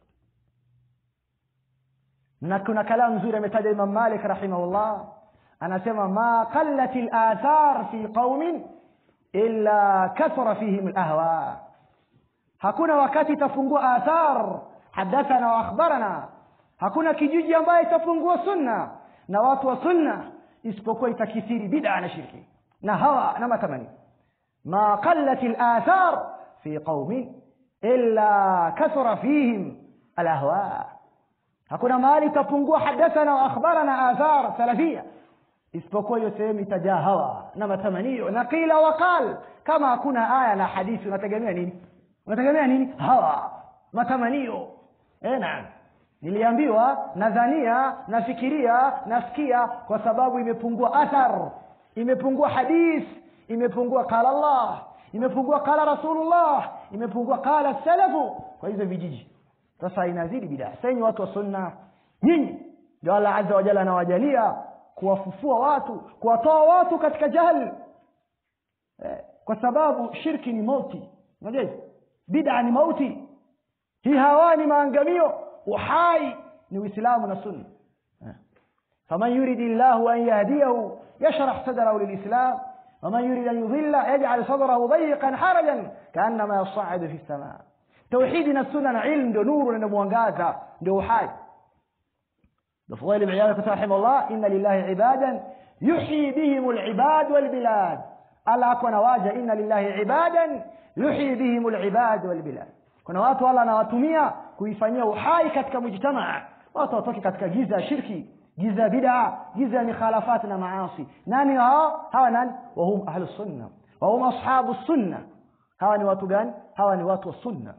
Na kuna kalamu nzuri ametaja Imam Malik rahimahullah, anasema: ma qallatil athar fi qaumin illa kathara fihim alahwa. Hakuna wakati itafungua athar hadathana wa akhbarana, hakuna kijiji ambaye itafungua sunna na watu wa sunna isipokuwa itakithiri bid'a na shirki na hawa na matamani. ma qallatil athar fi qaumin illa kathara fihim alahwa. hakuna mahali itafungua hadathana wa akhbarana athar salafia isipokuwa hiyo sehemu itajaa hawa na matamanio na qila waqal. Kama hakuna aya na hadithi unategemea nini? Unategemea nini? Hawa, matamanio. Eh, naam. Niliambiwa, nadhania, nafikiria, nasikia, kwa sababu imepungua athar, imepungua hadith, imepungua qala Allah, imepungua qala Rasulullah, imepungua qala salafu. Kwa hizo vijiji sasa inazidi bid'a. Sasa watu wa sunna nyinyi ndio Allah azza wa jalla anawajalia kuwafufua watu, kuwatoa watu katika jahili, eh, kwa sababu shirki ni mauti. Unajua bid'a ni mauti, hii hawa ni maangamio, uhai ni Uislamu na sunna. faman yuridillahu an yahdiyahu yashrah sadrahu lilislam waman yurid an yudhilla yaj'al sadrahu dayiqan harajan ka'annama yas'adu fi as-samaa. Tauhid na sunna na ilmu ndio nuru na mwangaza, ndio uhai. بفضيل بن عياض رحمه الله إن لله عبادا يحيي بهم العباد والبلاد. ألا كنا واجه إن لله عبادا يحيي بهم العباد والبلاد. kuna watu Allah anawatumia kuifanyia uhai katika mujtamaa, watu watoke katika giza ya shirki, giza bid'a, giza ya mikhalafat na maasi. Nani hao? Hawa nani? Wahum ahlus sunna, wahum ashabus sunna. Hawa ni watu gani? Hawa ni watu wa sunna.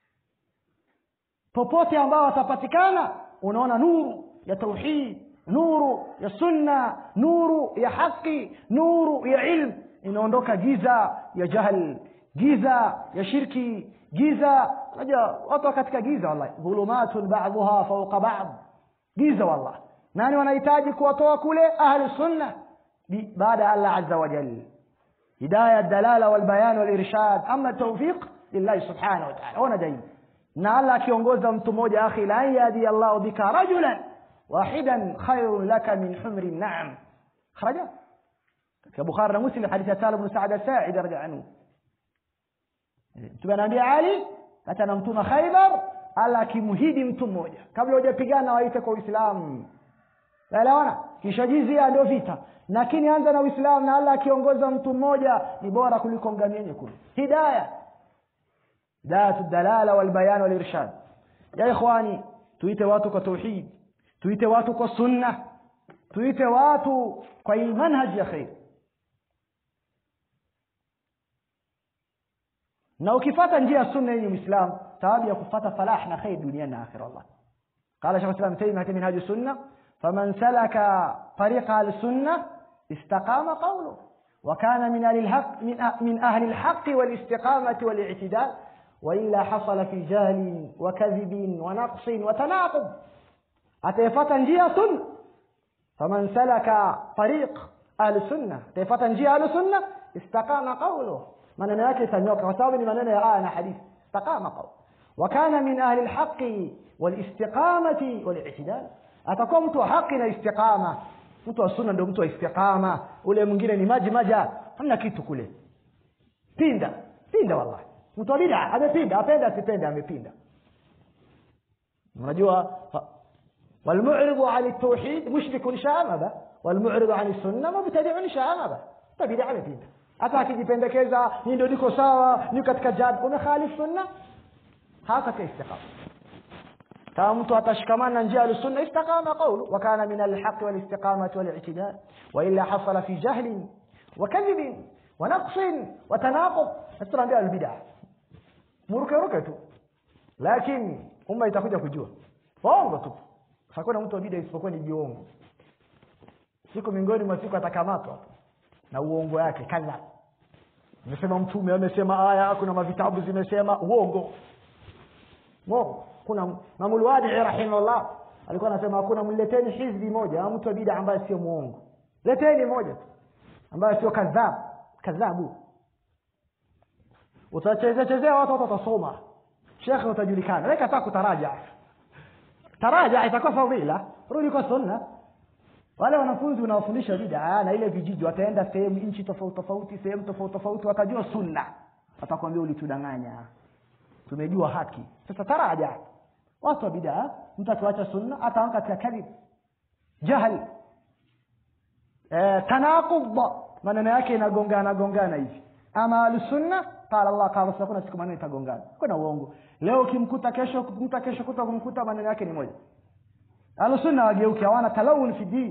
Popote ambao watapatikana unaona nuru ya tauhid, nuru ya sunna, nuru ya haki, nuru ya ilm. Inaondoka giza ya jahl, giza ya shirki, giza. Unajua watu katika giza wallahi, dhulumatun ba'dha fawqa ba'd. Giza wallahi. Nani wanahitaji kuwatoa kule? Ahli sunna baada ya Allah azza wa jalla. Hidayah, dalala wal bayan wal irshad. Amma tawfiq lillahi subhanahu wa ta'ala. Ona dai na Allah akiongoza mtu mmoja, akhi, la yadi Allah bika rajulan wahidan khairun laka min humri na'am. kharaja في بخاري ومسلم حديث سالم بن سعد الساعدي رضي عنه. Tunaambia Ali hata na mtuma Khaybar, Allah kimhidi mtu mmoja kabla hujapigana waite kwa Uislamu. Elewana? Kisha jizia ndio vita. Lakini anza na Uislamu na Allah akiongoza mtu mmoja ni bora kuliko ngamia kule. Hidayah. Hidayatu dalala wal bayan wal irshad. Ya ikhwani, tuite watu kwa tauhid, tuite watu kwa sunna, tuite watu kwa manhaj ya khair. Na ukifuata njia ya sunna yenye Muislam, sababu ya kufuata falah na khair duniani na akhira. Allah قال شيخ الإسلام تيمية من هذه السنة فمن سلك طريق السنة استقام قوله وكان من أهل الحق من أهل الحق والاستقامة والاعتدال وإلا حصل في جهل وكذب ونقص وتناقض. أتيفت njia sunna, فمن سلك طريق أهل السنة أتيفت njia أهل السنة استقام قوله. maneno yake tanyoka kwa sababu ni maneno ya aya na hadithi. Istaqama qawl wa kana min ahli alhaqi walistiqamati walitidal. Atakuwa mtu wa haki na istiqama. Mtu wa sunna ndio mtu wa istiqama. Ule mwingine ni maji maja, hamna kitu kule. Pinda, pinda wallahi. Mtu wa bid'a amepinda, apenda asipenda amepinda. Unajua walmu'ridu 'ala at-tauhid mushrikun sha'aba walmu'ridu 'ala as-sunnah mubtadi'un sha'aba. Tabida amepinda. Hata akijipendekeza ni ndio niko sawa, ni katika jad, umekhalif sunna, hata kwa istiqama. Kama mtu atashikamana na njia ya sunna istaqama qawlu wa kana min al-haqq wal istiqamati wal i'tidal wa illa hasala fi jahl wa kadhib wa naqs wa tanaqub. Tunaambia al-bid'ah muruke ruke tu, lakini umma itakuja kujua bongo tu. Hakuna mtu wa bid'ah isipokuwa ni jiongo. Siku miongoni mwa siku atakamatwa na uongo yake kadha. Nimesema mtume amesema aya, kuna mavitabu zimesema uongo. Mo kuna Imam Wadi rahimahullah alikuwa anasema hakuna, mleteni hizbi moja mtu wa bid'a ambaye sio muongo. Leteni moja ambaye sio kadhab, kadhabu. Utachezea chezea watu watasoma. Sheikh utajulikana. Leka hata kutaraja. Taraja itakuwa fadhila. Rudi kwa sunna. Wale wanafunzi unawafundisha bid'a na ile vijiji wataenda sehemu nchi tofauti tofauti, sehemu tofauti tofauti, watajua sunna. Atakwambia ulitudanganya. Tumejua haki. Sasa taraja. Watu wa bid'a mtu atuacha sunna ataanza katika kadhib. Jahl. Eh, tanaqub. Maneno yake inagongana gongana hivi. Ama al-sunna qala Allah qala Rasul, kuna siku maneno itagongana. Kuna uongo. Leo ukimkuta kesho kumkuta kesho kuta kumkuta maneno yake ni moja. Al-sunna wageuke, hawana talawun fi din.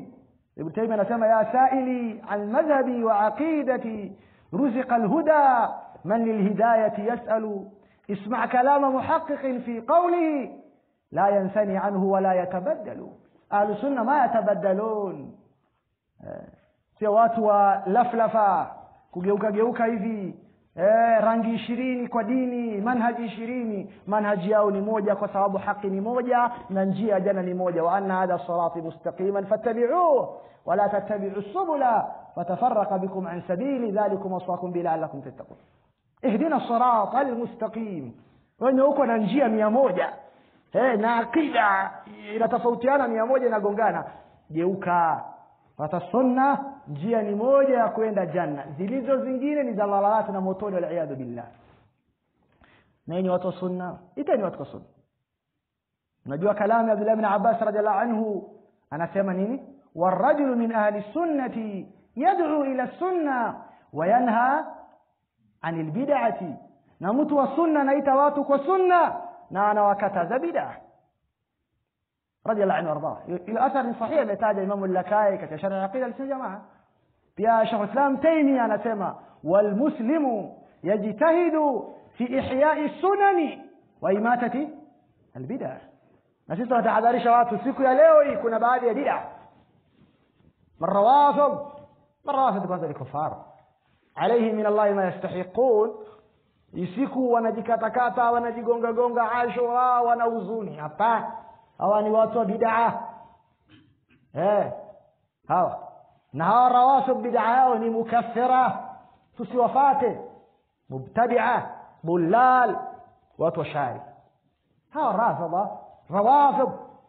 Ibn Taymiyyah anasema ya sa'ili an madhhabi wa aqidati ruziqa al-huda man lil-hidayati yas'alu isma' kalama muhaqqiqin fi qawlihi la yansani anhu wa la yatabaddalu. Ahlu sunna ma yatabaddalun, sio watu wa laflafa kugeuka geuka hivi eh rangi ishirini kwa dini, manhaji ishirini. Manhaji yao ni moja kwa sababu haki ni moja na njia jana ni moja. Wa anna hadha sirati mustaqiman fattabi'uhu wa la tattabi'us subula fatafarraqa bikum an sabili dhalikum wasaqakum bi la'allakum tattaqun. Ihdina siratal mustaqim. Wenye uko na njia mia moja eh na akida inatofautiana mia moja inagongana, geuka. Fata sunna njia ni moja ya kwenda janna, zilizo zingine ni dalalat na motoni wal iyad billah. Nani watu sunna? Itani watu sunna. Unajua kalamu ya Abdullah ibn Abbas radhiallahu anhu anasema nini? Warajulu min ahli sunnati yad'u ila sunna wa yanha anil bid'ati. Na mtu wa sunna anaita watu kwa sunna na anawakataza bid'ah. رضي الله عنه وارضاه. الى اثر صحيح بتاج الامام اللكائي katika sharh al-aqida al-jamaa. Pia Sheikh Islam Taymiyyah anasema wal muslimu yajtahidu fi ihya'i sunani wa imatati al-bid'ah. Na sisi tunatahadharisha watu siku ya leo hii kuna baadhi ya bid'ah. Marawafid, marawafid kwanza ni kufar. Alayhi min Allah ma yastahiqun. Isiku wanajikatakata, wanajigonga gonga Ashura, wana huzuni. Hapa hawa ni watu wa bid'ah. Eh hawa na hawa rawasib bid'ah yao ni mukaffira, tusiwafate. Mubtadi'ah, bullal, watu wa shari. hawa rafidha rawafid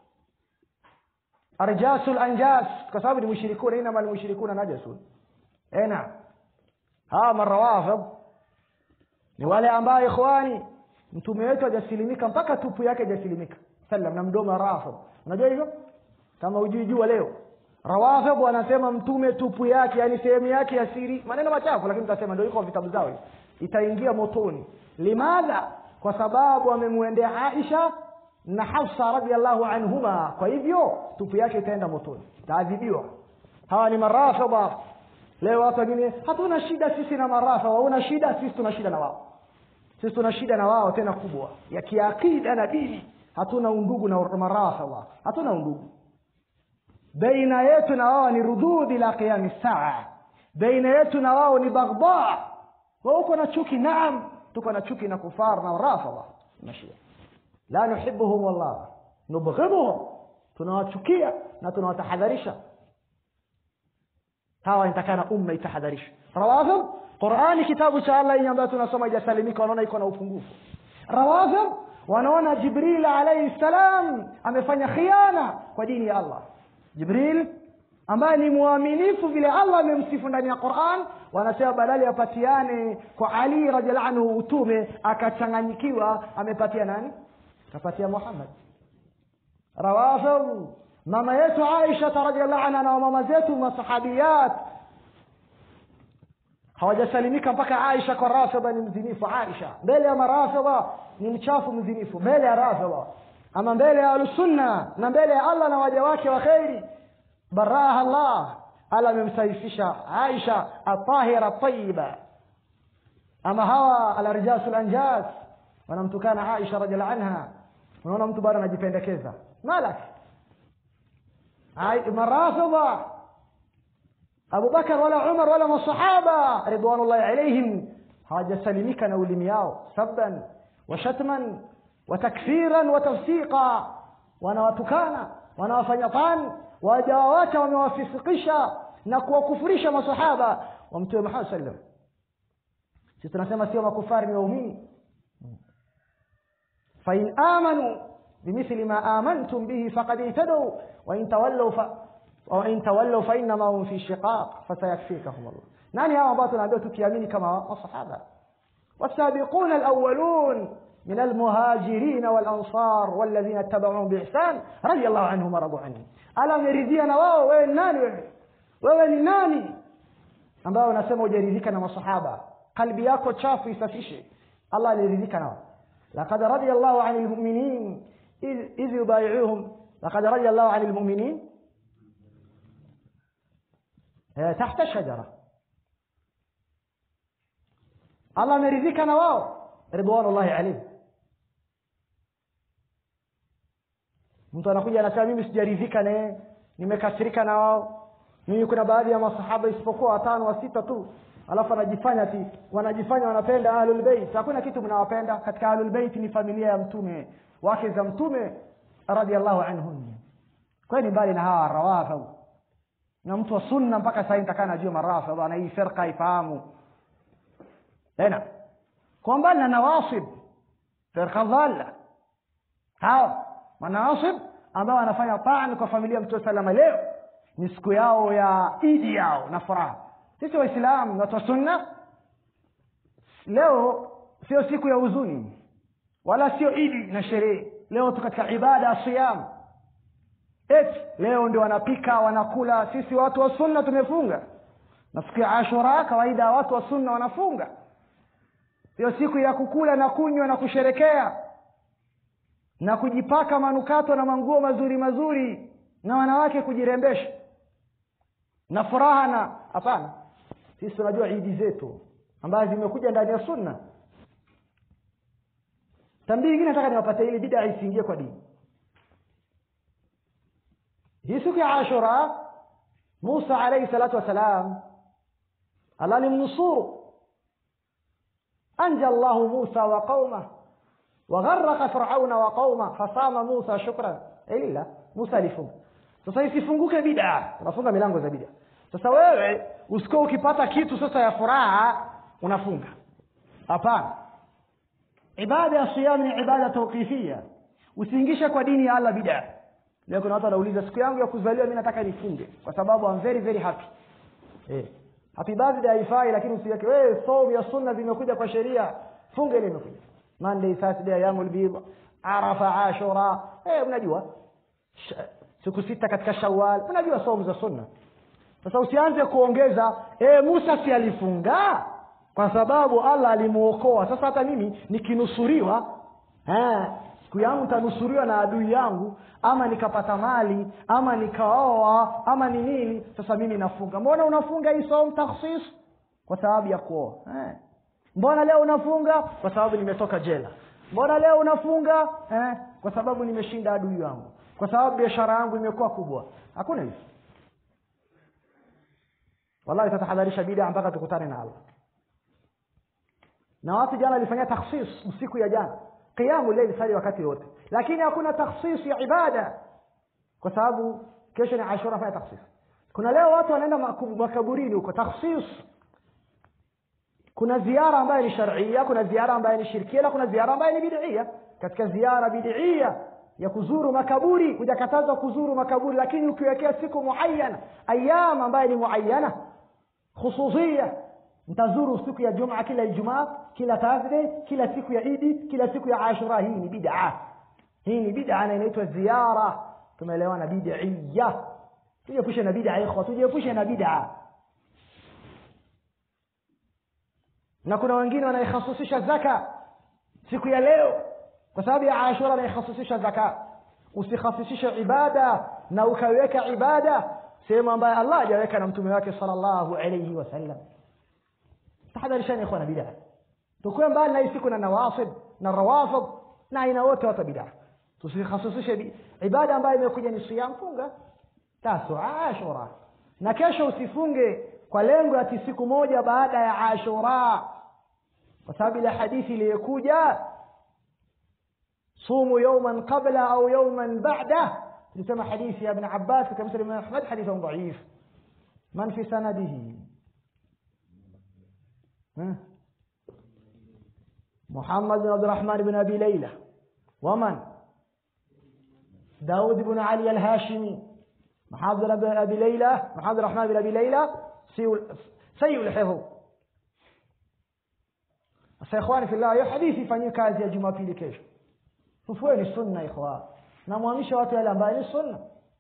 arjasul anjas, kwa sababu ni mushrikuna. Inama almushrikuna najasun. Ena hawa marawafid ni wale ambao ikhwani mtume wetu hajasilimika mpaka tupu yake hajasilimika sallam na mdomo rafid. Unajua hivyo? Kama hujui jua leo rawafid wanasema mtume tupu yake, yani sehemu yake ya siri, maneno machafu lakini tutasema ndio iko vitabu zao, itaingia motoni. Limadha? Kwa sababu amemuendea Aisha na Hafsa radhiallahu anhuma, kwa hivyo tupu yake itaenda motoni, taadhibiwa. Hawa ni marafidha. Leo watu wengine hatuna shida sisi na marafidha, waona shida, sisi tuna shida na wao. Sisi tuna shida na wao tena kubwa ya kiakida na dini. Hatuna undugu na marafidha, hatuna undugu. Baina yetu na wao ni rudud ila qiyam as-saa. Baina yetu na wao ni baghdha. Wao uko na chuki, naam, tuko na chuki na kufar na rafidha. Mashia la nuhibbuhum wallah nubghiduhum, tunawachukia na tunawatahadharisha. Hawa nitakana umma itahadharisha. Rawafid Qur'ani kitabu cha Allah ambacho tunasoma ijasalimika, wanaona iko na upungufu. Rawafid wanaona Jibril alayhi salam amefanya khiana kwa dini ya Allah. Jibril ambaye ni muaminifu vile Allah amemsifu ndani ya Qur'an, wanasema badala ya patiane kwa Ali radhiallahu anhu utume, akachanganyikiwa, amepatia nani? Kapatia Muhammad. Rawafid mama yetu Aisha radhiallahu anha na mama zetu masahabiyat hawajasalimika mpaka Aisha kwa rafidha ni mzinifu. Aisha mbele ya marafidha ni mchafu mzinifu, mbele ya rafidha. Ama mbele ya al-sunna na mbele ya Allah na waja wake wa khairi, baraha Allah, Allah amemsaifisha Aisha at-tahira at-tayyiba. Ama hawa al-arjasul anjas wanamtukana Aisha radhiallahu anha. Unaona mtu bado anajipendekeza malak ay marafidha Abu Bakar wala Umar wala masahaba ridwanullahi alayhim hawajasalimika na ulimi yao, sabban wa shatman wa takfiran wa tafsiqa. Wanawatukana, wanawafanya tan, wajawacha wamewafisikisha na kuwakufurisha masahaba wa Mtume Muhammad sallallahu alaihi wasallam. Sisi tunasema sio makufari, ni waumini. fa in amanu bimithli ma amantum bihi faqad ihtadaw wa in tawallaw fa wa in tawallaw fa inma hum fi shiqaq fasayakfikahum Allah. Nani hao ambao tunaambiwa tukiamini kama masahaba? wasabiquna alawwalun min almuhajirin walansar walladhina tabauhum biihsan radiyallahu anhum radu anhu. Ala meridhia na wao. Wewe nani wewe? Wewe ni nani ambao unasema hujaridhika na masahaba? Kalbi yako chafu isafishe. Allah aliridhika nao. laqad radiyallahu anil mu'minin idh yubay'uhum laqad radiyallahu anil mu'minin tahta shajara. Allah ameridhika na wao ridwanullahi alayhi. Mtu anakuja anasema mimi sijaridhika na nimekasirika na wao. Mimi kuna baadhi ya masahaba isipokuwa watano wa sita tu, alafu anajifanya ati wanajifanya wanapenda ahlul bait. Hakuna kitu mnawapenda katika ahlul bait, ni familia ya mtume, wake za mtume radhiallahu anhum. Kwa ni mbali na hawa rawafid. Na mtu wa sunna mpaka sasa nitakaa najua marafid ana hii firqa ifahamu. Tena kwa mbali na nawasib firqa dhalla. Hao manasib ambao wanafanya taan kwa familia ya Mtume sallallahu alayhi wasallam, leo ni siku yao ya idi yao na furaha. Sisi waislamu na watu sunna leo sio siku ya huzuni wala sio idi na sherehe. Leo tuko katika ibada ya siyam. Eti leo ndio wanapika wanakula. Sisi watu wa sunna tumefunga. Na siku ya Ashura kawaida watu wa sunna wanafunga. Sio siku ya kukula na kunywa na kusherekea na kujipaka manukato na manguo mazuri mazuri na wanawake kujirembesha na furaha. Na hapana, sisi tunajua idi zetu ambazo zimekuja ndani ya sunna. Tambii nyingine nataka niwapate ili bid'a isiingie kwa dini. Hii siku ya Ashura Musa alayhi salatu wasalam Allah alimnusuru, anja Allah Musa wa qauma wa gharraqa fir'auna wa qauma fasama Musa shukran illa Musa alifunga. Sasa isifunguke bid'a, unafunga milango za bid'a. Sasa wewe usiko ukipata kitu sasa ya furaha unafunga. Hapana, ibada ya siyam ni ibada tawqifia. Usiingishe kwa dini ya Allah bid'a. Leo kuna watu wanauliza siku yangu ya kuzaliwa mimi nataka nifunge kwa sababu I'm very very happy. Eh, happy birthday haifai, lakini usiweke wewe saum ya sunna zimekuja kwa sheria, funge ile imekuja. Monday, Saturday, Ayyamul Bid, Arafa, Ashura. Eh, unajua siku sita katika Shawwal, unajua saum za sunna. Sasa usianze kuongeza eh Musa si alifunga kwa sababu Allah alimuokoa. Sasa hata mimi nikinusuriwa eh siku yangu tanusuriwa na adui yangu, ama nikapata mali, ama nikaoa, ama ni nini, sasa mimi nafunga. Mbona unafunga hii saum takhsis? Kwa sababu ya kuoa. Eh. Mbona leo unafunga? Kwa sababu nimetoka jela. Mbona leo unafunga? Eh, kwa sababu nimeshinda adui yangu. Kwa sababu biashara yangu imekuwa kubwa. Hakuna hivi. Wallahi tatahadharisha bid'a mpaka tukutane na Allah. Na watu jana walifanya takhsis usiku ya jana. Qiyamu layl sali wakati wote. Lakini hakuna takhsis ya ibada. Kwa sababu kesho ni Ashura fanya takhsis. Kuna leo watu wanaenda makaburini huko takhsis. Kuna ziara ambayo ni shar'ia, kuna ziara ambayo ni shirkia, na kuna ziara ambayo ni bid'ia. Katika ziara bid'ia ya kuzuru makaburi, hujakataza kuzuru makaburi, lakini ukiwekea siku muayyana, ayyam ambayo ni muayyana, khususiyya, mtazuru siku ya Jumaa kila Ijumaa, kila Thursday, kila siku ya Idi, kila siku ya Ashura. Hii ni bid'a. Hii ni bid'a na inaitwa ziara. Tumeelewana? Bid'ia. Tujiepushe na bid'a ikhwa, tujiepushe na bid'a. Na kuna wengine wanaihasisisha zaka siku ya leo kwa sababu ya Ashura, wanaihasisisha zaka. Usikhasisishe ibada na ukaweka ibada sehemu ambayo Allah hajaweka na mtume wake sallallahu alayhi wasallam. Tahadharishani ikhwana bid'a. Tukue mbali na hii siku na nawasib na rawafid na aina wote wa bid'a. Tusikhasisishe ibada ambayo imekuja ni siyam, funga Tasua, Ashura. Na kesho usifunge kwa lengo ati siku moja baada ya Ashura, kwa sababu ile hadithi iliyokuja sumu yawman qabla au yawman ba'da, tunasema hadithi ya Ibn Abbas katika Muslim Ahmad, hadithu dhaif. Man fi sanadihi? Muhammad bin Abdurrahman bin Abi Layla. Waman? Daud bin Ali al-Hashimi. Muhammad bin Abi Layla, Muhammad bin Rahman bin Abi Layla سيء الحفظ. Sasa ikhwani fillah, hiyo hadithi ifanywe kazi ya Jumapili kesho. Tufueni sunna ikhwan. Na muamisha watu yale ambayo ni sunna.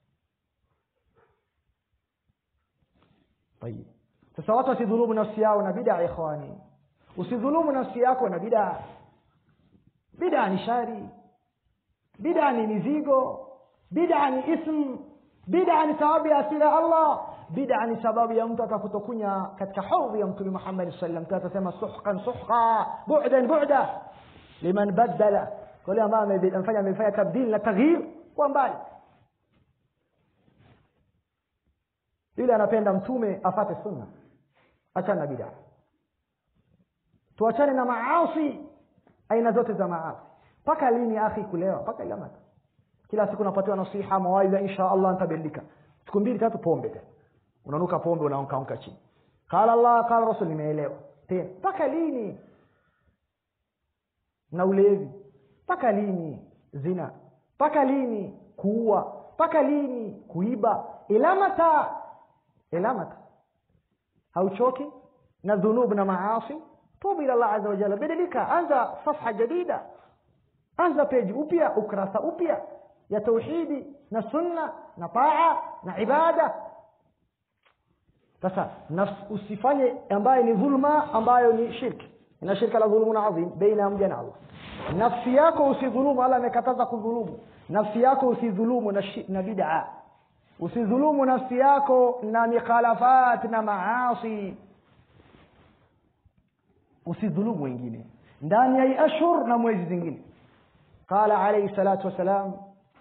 Tayeb. Sasa watu wasidhulumu nafsi yao na bid'a ikhwani. Usidhulumu nafsi yako na bid'a. Bid'a ni shari. Bid'a ni mizigo. Bid'a ni ism. Bid'a ni sababu ya asila Allah. bid'a ni sababu ya mtu atakutokunya katika haudhi ya Mtume Muhammad sallallahu alaihi wasallam. Tutasema suhqan suhqa, bu'dan bu'da liman badala, kule ambao amefanya amefanya tabdil na taghyir kwa mbali. Yule anapenda Mtume afate sunna, achana bid'a. Tuachane na maasi, aina zote za maasi. Paka lini akhi kulewa? Paka lama. Kila siku unapatiwa nasiha, mawaidha, insha Allah nitabadilika. Siku mbili tatu pombe tena. Unanuka pombe, unaonka onka chini. Qala Allah qala Rasul, nimeelewa. Tena paka lini? Na ulevi. Paka lini? Zina. Paka lini? Kuua. Paka lini? Kuiba. Ila mata? Ila mata? Hauchoki na dhunub na maasi? Tubu ila Allah azza wa jalla, badilika, anza safha jadida, anza page upya, ukurasa upya ya tauhidi na sunna na taa na ibada. Sasa nafsi usifanye ambayo ni dhulma, ambayo ni shirki. Na shirka la dhulmun adhim baina mja na Allah. Nafsi yako usidhulumu, Allah amekataza kudhulumu. Nafsi yako usidhulumu na na bid'a. Usidhulumu nafsi yako na mikhalafat na maasi. Usidhulumu wengine ndani ya ashhur na mwezi zingine. Qala alayhi salatu wasalam,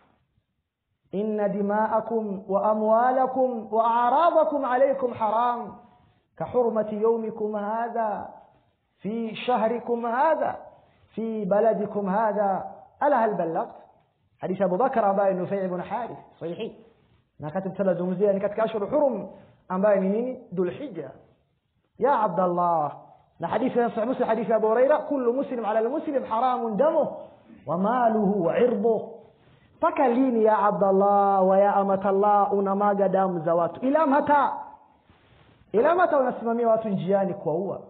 inna dima'akum wa amwalakum wa a'radakum alaykum haram ka hurmati yawmikum hadha fi shahrikum hadha fi baladikum hadha, ala hal ballagt. Hadith Abu Bakr ambaye Nufay ibn Harith sahihi, na katika tunazungumzia ni katika ashhur hurum ambaye ni nini? Dhulhijja. Ya Abdullah, na hadithi ya Sahih Muslim, hadithi ya Abu Huraira, kullu muslim ala al-muslim haramun damuhu wa maluhu wa irduhu. Paka lini ya Abdullah wa ya amatallah unamaga damu za watu? Ila mata? Ila mata unasimamia watu njiani kwa ua,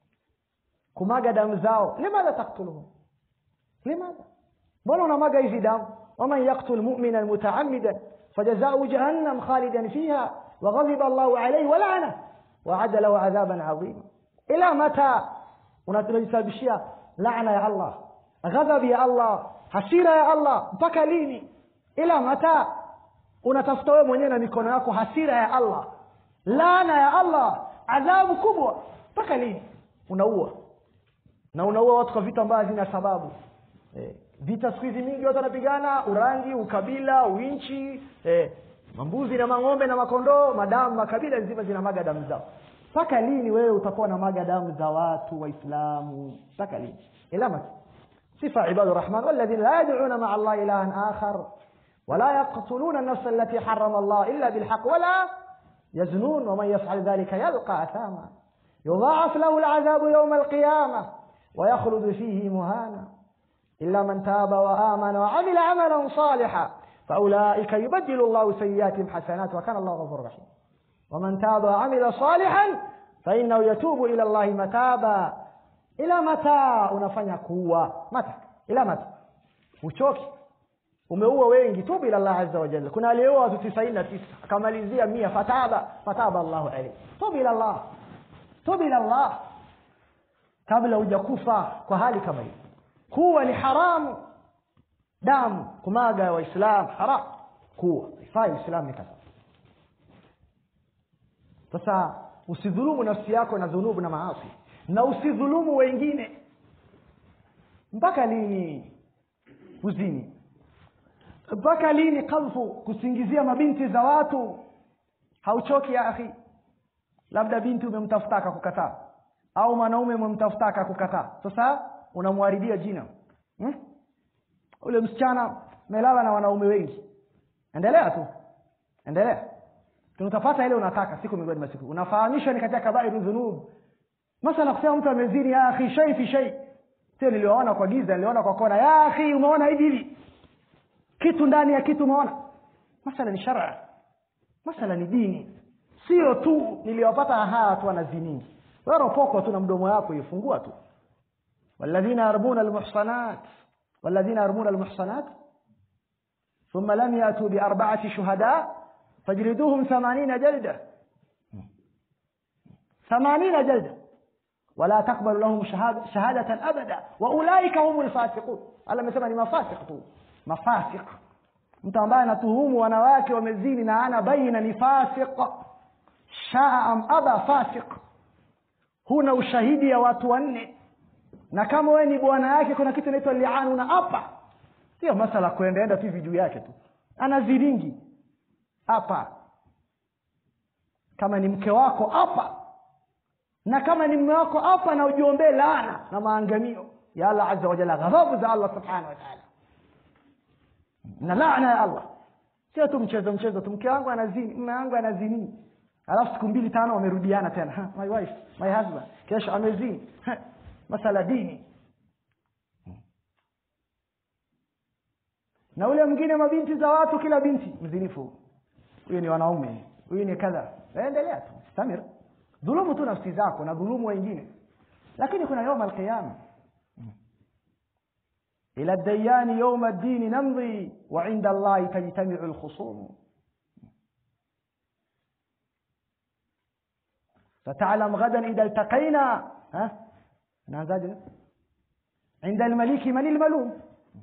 kumaga damu zao? Limadha taqtuluhum? Limadha? Mbona unamaga hizi damu? waman yaqtul mu'mina mutaammidan fajazaa'u jahannam khalidan fiha wa ghadiba Allahu alayhi wa la'ana wa 'adda lahu 'adhaban 'azima. Ila mata unajisababishia laana ya Allah, ghadhab ya Allah, hasira ya Allah? Mpaka lini? Ila mata unatafuta wewe mwenyewe na mikono yako hasira ya Allah, laana ya Allah, adhabu kubwa? Mpaka lini? Unaua na unaua watu kwa vita ambavyo zina sababu. Eh, vita siku hizi mingi watu wanapigana urangi, ukabila, uinchi, eh, mambuzi na mang'ombe na makondoo, madamu, makabila nzima zinamaga damu zao. Paka lini wewe utakuwa na maga damu za watu waislamu? Paka lini? Ilama sifa ibadu rahman walladhina la yad'una ma'a Allah ilahan akhar wala yaqtuluna an-nafsa allati harrama Allah illa bil haqq wala yaznun wa man yaf'al dhalika yalqa athama yudha'af lahu al-'adhabu yawm al-qiyamah wa yakhlud fihi muhana illa man taba wa amana wa 'amila 'amalan salihan fa ulaika yubaddilu Allahu sayyi'atihim hasanat wa kana Allahu ghafurur rahim. ومن تاب وعمل صالحا فإنه يتوب إلى الله متابا. إلى متى unafanya kuwa? Mata ila mata? Uchoki, umeua wengi, tubu ila Allah azza wa jalla. Kuna aliyeoa watu tisini na tisa akamalizia mia, fataba fataba Allahu alayhi. Tubu ila Allah, tubu ila Allah kabla hujakufa kwa hali kama hii. Kuwa ni haramu, damu kumaga waislamu haram, kuwa ifai Uislamu ni kasa. Sasa usidhulumu nafsi yako na dhunubu na maasi, na usidhulumu wengine. Mpaka lini uzini? Mpaka lini qadhfu, kusingizia mabinti za watu? Hauchoki ya akhi? Labda binti umemtafutaka kukataa, au mwanaume umemtafutaka kukataa, sasa unamharibia jina. Hmm? Ule msichana melala na wanaume wengi, endelea tu, endelea. Tunatapata ile unataka siku miongoni mwa siku. Unafahamishwa ni katika kabairu dhunub. Masala kusema mtu amezini, ya akhi shay fi shay. Sio niliona kwa giza, niliona kwa kona. Ya akhi umeona hivi hivi. Kitu ndani ya kitu umeona. Masala ni shar'a. Masala ni dini. Sio tu niliwapata hawa watu wanazini. Wewe ropoko tu na mdomo wako ifungua tu. Walladhina yarbuna almuhsanat. Walladhina yarbuna almuhsanat. Thumma lam yatu bi arba'ati shuhada. فاجلدوهم ثمانين جلدة ثمانين جلدة ولا تقبل لهم شهادة, شهادة أبدا وأولئك هم الفاسقون. ألا مسمى مفاسق تو مفاسق. mtu ambaye anatuhumu wanawake wamezini na ana baina ni fasiq, shaa am aba fasiq, huna ushahidi ya watu wanne, na kama wewe ni bwana yake kuna kitu inaitwa li'an, una hapa. Sio masala kuendaenda tu video yake tu, ana ziringi hapa. Kama ni mke wako hapa, na kama ni mume wako hapa, na ujiombee laana na maangamio ya Allah azza wa jalla, ghadhabu za Allah subhanahu wa ta'ala na laana ya Allah. Sio tu mchezo mchezo tu, mke wangu anazini, mume wangu anazini, alafu siku mbili tano wamerudiana tena, ha, my wife, my husband, kesho amezini. Masala dini. Na ule mwingine mabinti za watu, kila binti mzinifu, huyo ni wanaume, huyo ni kadha. Endelea tu, stamir, dhulumu tu nafsi zako na dhulumu wengine. Lakini kuna يوم القيامه ila ad-dayan yawm ad-din namdi wa 'inda Allah tajtami'u al-khusum. فتعلم غدا إذا التقينا ها نازل عند الملك من الملوم.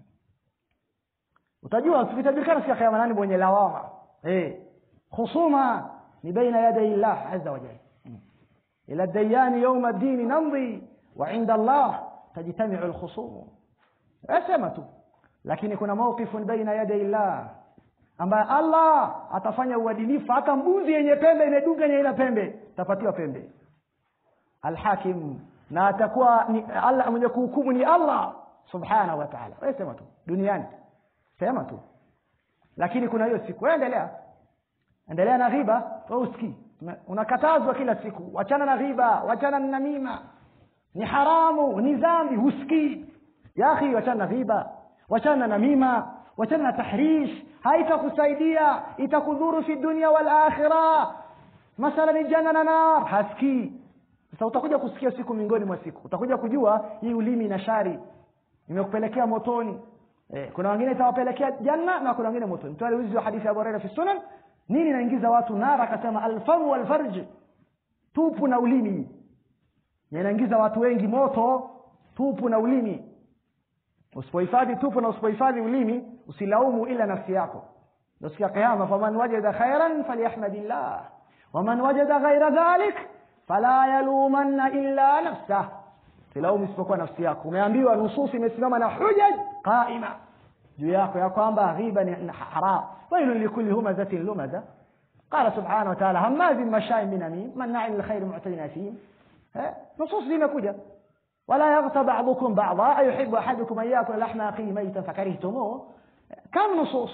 utajua tukitabikana siku ya kiyama nani mwenye lawama. eh khusuma ni baina yaday Allah azza wa jalla. ila ad-dayan yawm ad-din namdi wa 'inda Allah tajtami'u al-khusum. asema tu, lakini kuna mawqif baina yaday Allah ambaye Allah atafanya uadilifu. Hata mbuzi yenye pembe inedunga yenye ina pembe tapatiwa pembe. Al-Hakim, na atakuwa ni Allah mwenye kuhukumu, ni Allah subhanahu wa ta'ala. Wewe sema tu duniani, sema tu. Lakini kuna hiyo siku, endelea endelea na ghiba. Wewe usikii, unakatazwa kila siku, wachana na ghiba, wachana na namima, ni haramu, ni dhambi, usikii. Ya akhi, wachana na ghiba, wachana na namima, wachana na tahrish, haitakusaidia, itakudhuru fi dunya wal akhirah. Masala ni janna na nar, hasikii. Sasa utakuja kusikia siku miongoni mwa siku, utakuja kujua hii ulimi na shari imekupelekea motoni. Eh, kuna wengine itawapelekea janna na kuna wengine motoni. Mtu aliulizwa hadithi ya Abu Hurairah fi sunan, nini inaingiza watu nara? Akasema al-famu wal farj, tupu na ulimi. Inaingiza watu wengi moto, tupu na ulimi. Usipohifadhi tupu na usipohifadhi ulimi, usilaumu ila nafsi yako. Ndio siku ya kiyama, faman wajada khairan falyahmadillah waman wajada ghaira dhalik fala yalumanna illa nafsah. Silaumu isipokuwa nafsi yako. Umeambiwa nususi imesimama na hujaj qaima juu yako ya kwamba ghiba ni haram. Wailun likulli humazatin lumaza. Qala subhanahu wa ta'ala hammazin masha'in binamim manna'in lil khair mu'tadin athim. nusus zimekuja, wala yaghta ba'dukum ba'dha ayuhibbu ahadukum an ya'kula lahma akhihi maytan fakarihtumuhu. kam nusus.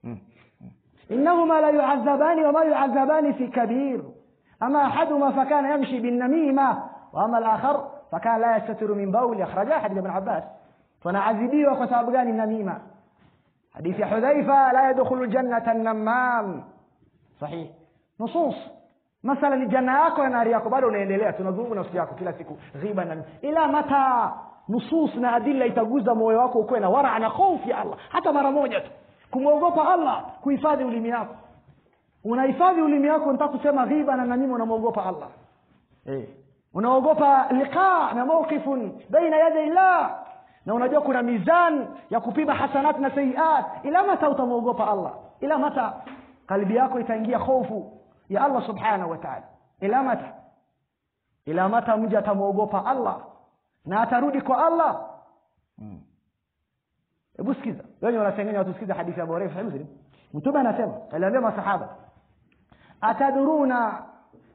إنهما لا يعذبان وما يعذبان في كبير أما أحدهما فكان يمشي بالنميمة وأما الآخر فكان لا يستتر من بول. أخرجاه حديث ابن عباس. فنعذبيه وكسابقان النميمة. حديث حذيفة لا يدخل الجنة النمام. صحيح. نصوص مثلا الجنة yako na nari yako bado unaendelea, tunadhulumu nafsi yako kila siku, ghiba na ila mata. Nusus na adilla itaguza moyo wako ukoe na wara na hofu ya Allah hata mara moja tu, kumwogopa Allah, kuhifadhi ulimi wako. Unahifadhi ulimi wako, unataka kusema ghiba na namima, unamuogopa Allah. Eh, unaogopa liqa na mawqifun baina yaday Allah, na unajua kuna mizan ya kupima hasanat na sayiat. Ila mata utamuogopa Allah? Ila mata qalbi yako itaingia hofu ya Allah subhanahu wa ta'ala? Ila mata? Ila mata mja atamuogopa Allah na atarudi kwa Allah? Hmm. Hebu sikiza, wewe unasengenya watu, sikiza hadithi ya Abu Hurairah Muslim. Mtume anasema, aliambia masahaba, atadruna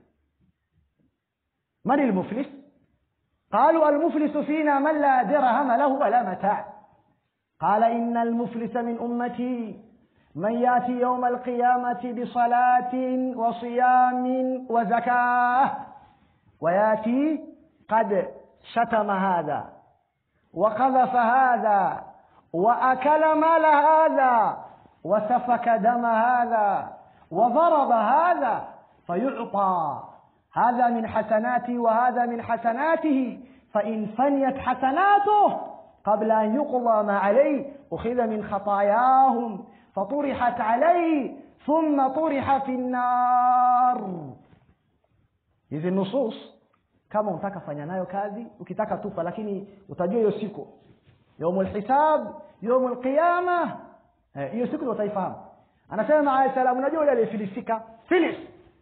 man al-muflis? قالوا المفلس فينا من لا درهم له ولا متاع. قال إن المفلس من أمتي من يأتي يوم القيامة بصلاة وصيام وزكاة ويأتي قد شتم هذا وقذف هذا وأكل مال هذا وسفك دم هذا وضرب هذا فيعطى هذا من حسناته وهذا من حسناته، فإن فنيت حسناته قبل أن يقضى ما عليه أخذ من خطاياهم فطرحت عليه ثم طرح في النار. hizi nusus kama unataka fanya nayo kazi, ukitaka tupa, lakini utajua hiyo siku yaumul hisab, yaumul qiyama, hiyo siku utaifahamu. Anasema alayhi salam, unajua yule aliyefilisika, filis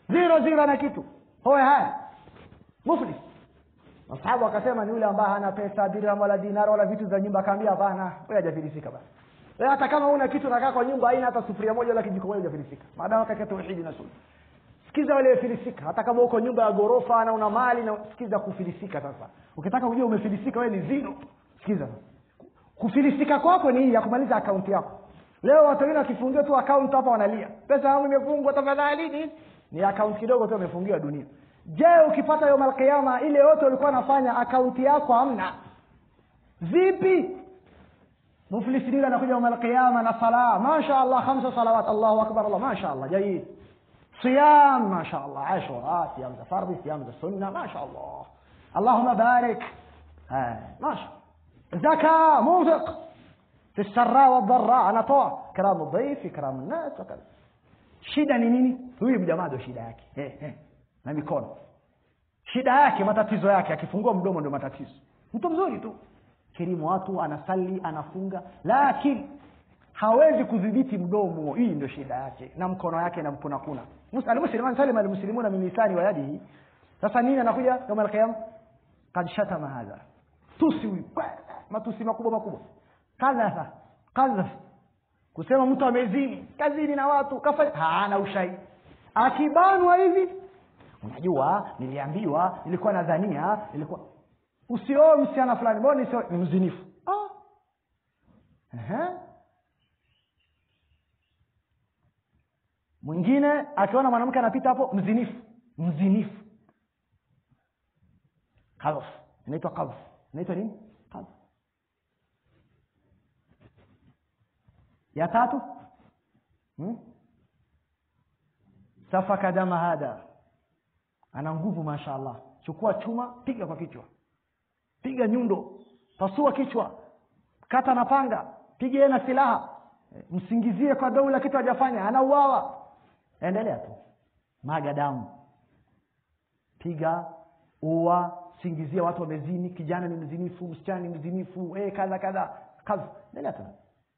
zero zero na kitu. Hoe haya muflis. Masahaba wakasema ni yule ambaye hana pesa, dirham wala dinar wala vitu za nyumba. Akaambia hapana, wewe hajafilisika basi. Wewe hata kama una kitu unakaa kwa nyumba haina hata sufuria moja wala kijiko moja, hajafilisika. Maadamu kaka tauhidi na sunna. Sikiza wale wafilisika, hata kama uko nyumba ya gorofa na una mali na sikiza kufilisika sasa. Ukitaka kujua umefilisika wewe ni zero. Sikiza. Kufilisika kwako ni hii ya kumaliza akaunti yako. Leo watu wengine wakifungia tu account hapa wanalia. Pesa yangu imefungwa tafadhali nini? Ni account kidogo tu imefungiwa dunia. Je, ukipata yawm al-qiyama ile yote ulikuwa unafanya account yako hamna? Vipi? Muflisina anakuja yawm al-qiyama na sala, mashaallah khamsa salawat, Allahu akbar, Allah mashaallah jayyid. Siyam mashaallah, ashura, siyam fardhi, siyam sunna mashaallah. Allahumma barik. Ha, mashaallah. زكاة منفق في السراء والضراء anatoa كرام الضيف كرام الناس وكذا. Shida ni nini? Huyu mjamaa ndio shida yake. Eh eh. Na mikono. Shida yake, matatizo yake, akifungua mdomo ndio matatizo. Mtu mzuri tu. Kirimu watu, anasali, anafunga, lakini hawezi kudhibiti mdomo. Hii ndio shida yake. Na mkono yake na mpuna kuna. Muslimu musliman salima almuslimuna min lisani wa yadihi. Sasa nini anakuja yawm al-qiyam? Qad shatama hadha. Tusi huyu. Matusi makubwa makubwa. Kadha kadha. Kusema mtu amezini, kazini na watu, kafanya hana ushahidi. Akibanwa hivi, unajua niliambiwa, nilikuwa nadhania, nilikuwa usioe msichana fulani, mbona sio mzinifu? Ah. Ehe. Mwingine akiona mwanamke anapita hapo, mzinifu, mzinifu. Qadhf. Inaitwa qadhf. Inaitwa nini? Qadhf. Ya tatu, hmm? Safaka dama hada. Ana nguvu mashaallah. Chukua chuma, piga kwa kichwa. Piga nyundo, pasua kichwa. Kata na panga, piga na silaha. Msingizie kwa dola kitu hajafanya, anauawa. Endelea tu. Maga damu. Piga, ua, singizia watu wamezini, kijana ni mzinifu, msichana ni mzinifu, eh kadha kadha. Kazi. Endelea tu.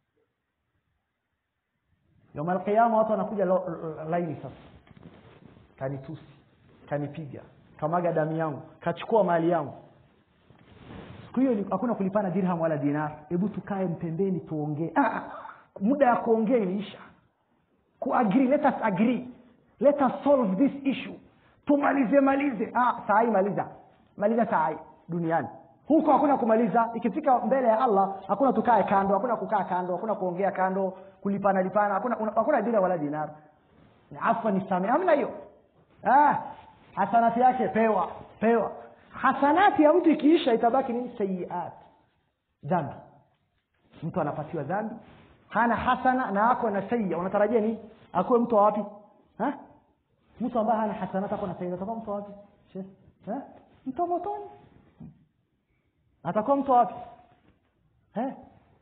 Yawm al-qiyama watu wanakuja laini sasa. Kanitusi, kanipiga, kamaga damu yangu, kachukua mali yangu. Siku hiyo hakuna kulipana dirham wala dinar. Hebu tukae mpembeni tuongee. Ah, muda ya kuongea imeisha. Ku agree, let us agree. Let us solve this issue. Tumalize malize. Ah, saa hii maliza. Maliza saa hii duniani. Huko hakuna kumaliza. Ikifika mbele ya Allah hakuna tukae kando, hakuna kukaa kando, hakuna kuongea kando, kulipana lipana, hakuna hakuna dira wala dinar. Ni afwa ni sami. Hamna hiyo. Ah, hasanati yake pewa, pewa. Hasanati ya mtu ikiisha itabaki ni sayiat. Dhambi. Mtu anapatiwa dhambi, hana hasana na ako na sayyi. Unatarajia ni akuwe mtu wapi? Ha? Mtu ambaye hana hasanata ako na sayyi, atakuwa mtu wapi? Sheikh. Ha? Mtu motoni. Atakuwa mtu wapi? Eh?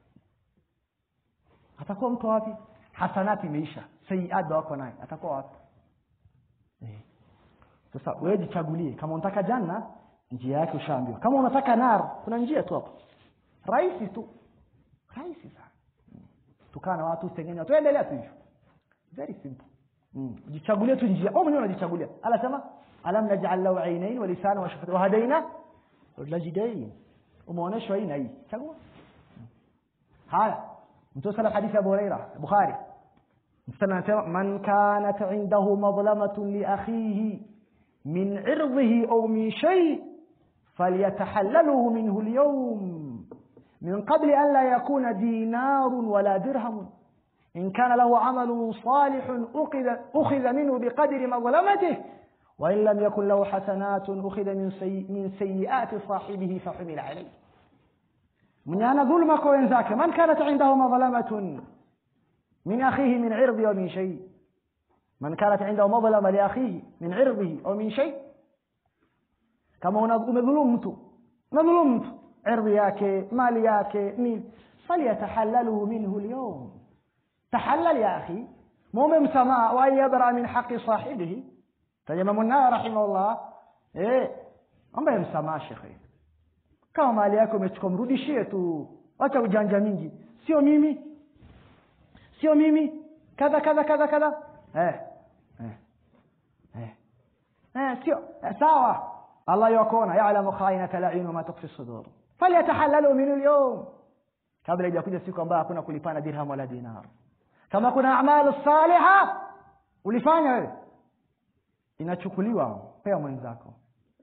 Atakuwa mtu wapi? Hasanati imeisha, sayiat wako naye, atakuwa wapi? Eh. Sasa wewe jichagulie, kama unataka janna njia yake ushaambiwa. Kama unataka nar kuna njia tu hapo. Rahisi tu. Rahisi sana. Tukana watu tengenya, tuendelea tu hivyo. Very simple. Mm. Jichagulie tu njia. Au mwenyewe unajichagulia. Allah sema alam naj'al lahu 'aynayn wa lisana wa shafatayn wa hadaina lajidain. Umeonyeshwa hii na hii. Chagua. Haya. Mtusala hadithi ya Abu Huraira, Bukhari. Mstana anasema man kanat 'indahu madlamatun li akhihi min 'irdihi aw min shay falyatahallaluhu minhu al-yawm min qabli an la yakuna dinarun wala dirham. إن كان له عمل صالح أخذ, أخذ منه بقدر مظلمته وإن لم يكن له حسنات أخذ من, سي من سيئات صاحبه فحمل عليه. من أنا ظلمك وإنزاك من كانت عنده مظلمة من أخيه من عرضه ومن شيء من كانت عنده مظلمة لأخيه من عرضه أو من شيء كما مظلمت مظلمت عرضياك مالياك فليتحلله منه اليوم. تحلل يا أخي مؤمن سماء وأن يبرأ من حق صاحبه. تجمع النار رحمه الله إيه أمبهم سماء شيخي kama mali yako umechukua mrudishie tu, acha ujanja mingi. Sio mimi, sio mimi, kadha kadha kadha kadha. Eh eh eh eh sio sawa. Allah yakona ya'lamu kha'inata al'ayun wa ma tukhfi as-sudur falyatahallalu min al-yawm, kabla haijakuja siku ambayo hakuna kulipana dirham wala dinar. Kama kuna a'malu salihah ulifanya wewe, inachukuliwa pea mwenzako,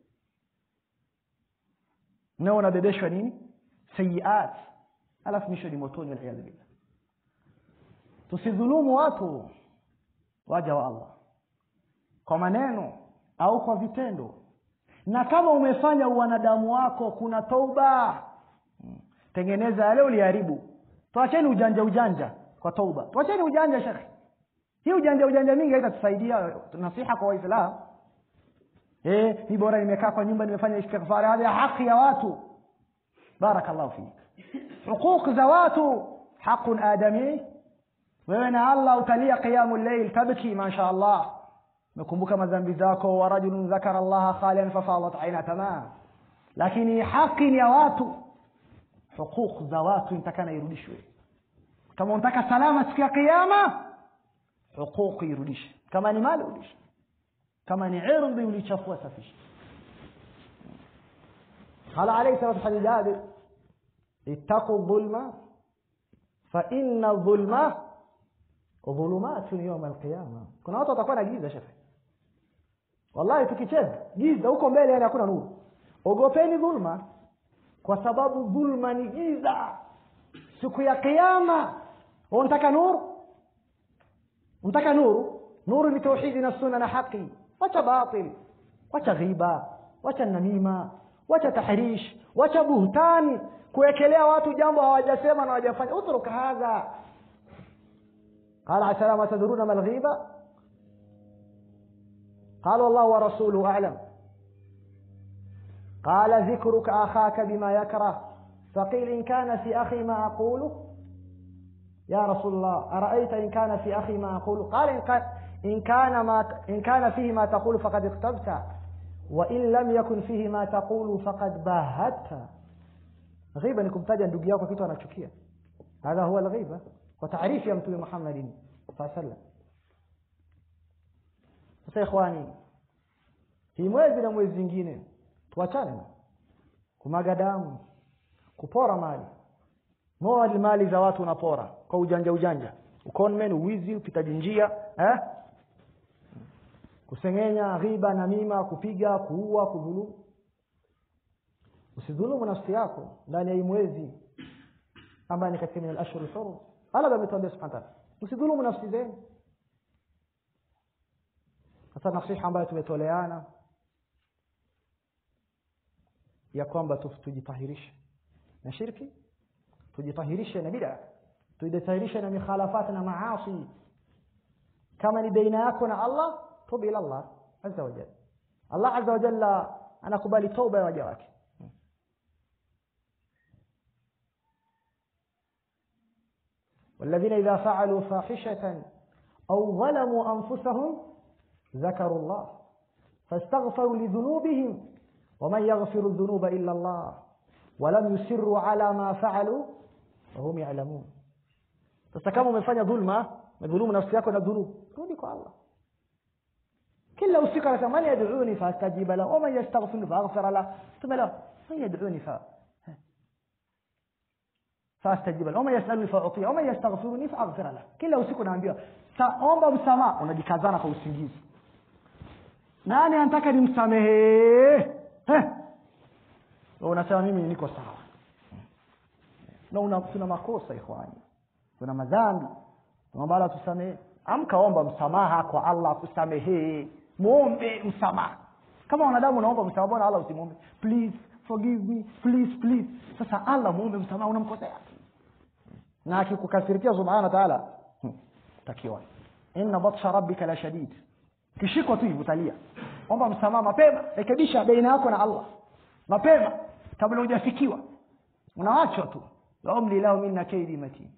na unabebeshwa nini? Sayiat, alafu misho ni motoni wal iyad billah. Tusidhulumu watu waja wa Allah kwa maneno au kwa vitendo. Na kama umefanya uwanadamu wako kuna tauba, tengeneza yale uliharibu. Tuacheni ujanja ujanja kwa tauba. Tuacheni ujanja shekhi. Hii ujanja ujanja mingi haitatusaidia. Nasiha kwa Waislamu, eh ni bora nimekaa kwa nyumba nimefanya istighfar, hadi haki ya watu. Barakallahu fik. Huquq za watu, haqqun adami. Wewe na Allah utalia qiyamul layl tabki ma sha Allah, nakumbuka madhambi zako. Wa rajulun zakara Allah khalian fafadat aina tamam. Lakini haki ya watu, huquq za watu nitakana irudishwe. Kama unataka salama siku ya kiyama, huquq irudishwe. Kama ni mali urudishe, kama ni irdhi ulichafua safisha. قال عليه الصلاة والسلام جابر اتقوا الظلم فإن الظلم ظلمات يوم القيامة. kuna watu watakuwa na giza shafi, wallahi tukicheza giza huko mbele yani hakuna nuru. Ogopeni dhulma, kwa sababu dhulma ni giza siku ya kiyama. unataka nuru, unataka nuru, nuru ni tauhidi na sunna na haki. wacha batil, wacha ghiba, wacha namima, wacha tahrish, wacha buhtani, kuwekelea watu jambo hawajasema na hawajafanya. utruka hadha. قال عليه السلام تدرون ما الغيبة؟ قال الله ورسوله أعلم. قال ذكرك أخاك بما يكره. فقيل إن كان في أخي ما أقوله يا رسول الله أرأيت إن كان في أخي ما أقوله؟ قال إن كان, ما إن كان فيه ما تقول فقد اغتبت، وإن لم يكن فيه ما تقول فقد باهت. غيبة نكم تجا ndugu yako kitu anachukia. هذا هو الغيبة وتعريف يا متى محمد صلى الله عليه وسلم. Sasa ikhwani, hii mwezi na mwezi nyingine tuachane kumaga damu, kupora mali. Moa mali za watu unapora kwa ujanja ujanja, ukonmen, uwizi, upitaji njia, eh? Kusengenya, ghiba, namima, kupiga, kuua, kudhulumu. Usidhulumu nafsi yako ndani ya hii mwezi ambaye ni katika min al-ashhur al-hurum. Allah ametuambia subhanahu wa ta'ala usidhulumu nafsi zenu. Sasa nasiha ambayo tumetoleana ya kwamba tujitahirishe na shirki, tujitahirishe na bid'a, tujitahirishe na mikhalafat na maasi. kama ni baina yako na Allah, tubu ila Allah azza wa jalla. Allah azza wa jalla anakubali tauba ya waja wake. والذين إذا فعلوا فاحشة أو ظلموا أنفسهم ذكروا الله فاستغفروا لذنوبهم ومن يغفر الذنوب إلا الله ولم يسروا على ما فعلوا وهم يعلمون. فاستكاموا من فanya dhulma, madhulumu nafsi yako na dhulumu, rudi kwa Allah. kila usiku anatamani yad'uni fastajiba lahu wa man yastaghfir faghfir lahu thumma la yad'uni fa فاستجيب له وما يسألني فأعطيه وما يستغفرني فأغفر له. kila usiku naambiwa omba msamaha, unajikazana kwa usingizi. Nani anataka nimsamehe? Eh, unasema mimi niko sawa. Na una tuna makosa ikhwani, kuna madhambi, tunaomba Allah tusamehe. Amka omba msamaha kwa Allah kusamehe, muombe msamaha. Kama wanadamu naomba msamaha, bwana Allah usimwombe please forgive me please please. Sasa Allah muombe msamaha, unamkosea. Na akikukasirikia subhanahu wa ta'ala takiwa inna batsha rabbika la shadid, kishiko tu utalia. Omba msamaha mapema, rekebisha baina yako na Allah mapema kabla hujafikiwa. Unaacha tu laumli lahu minna kaidi matin,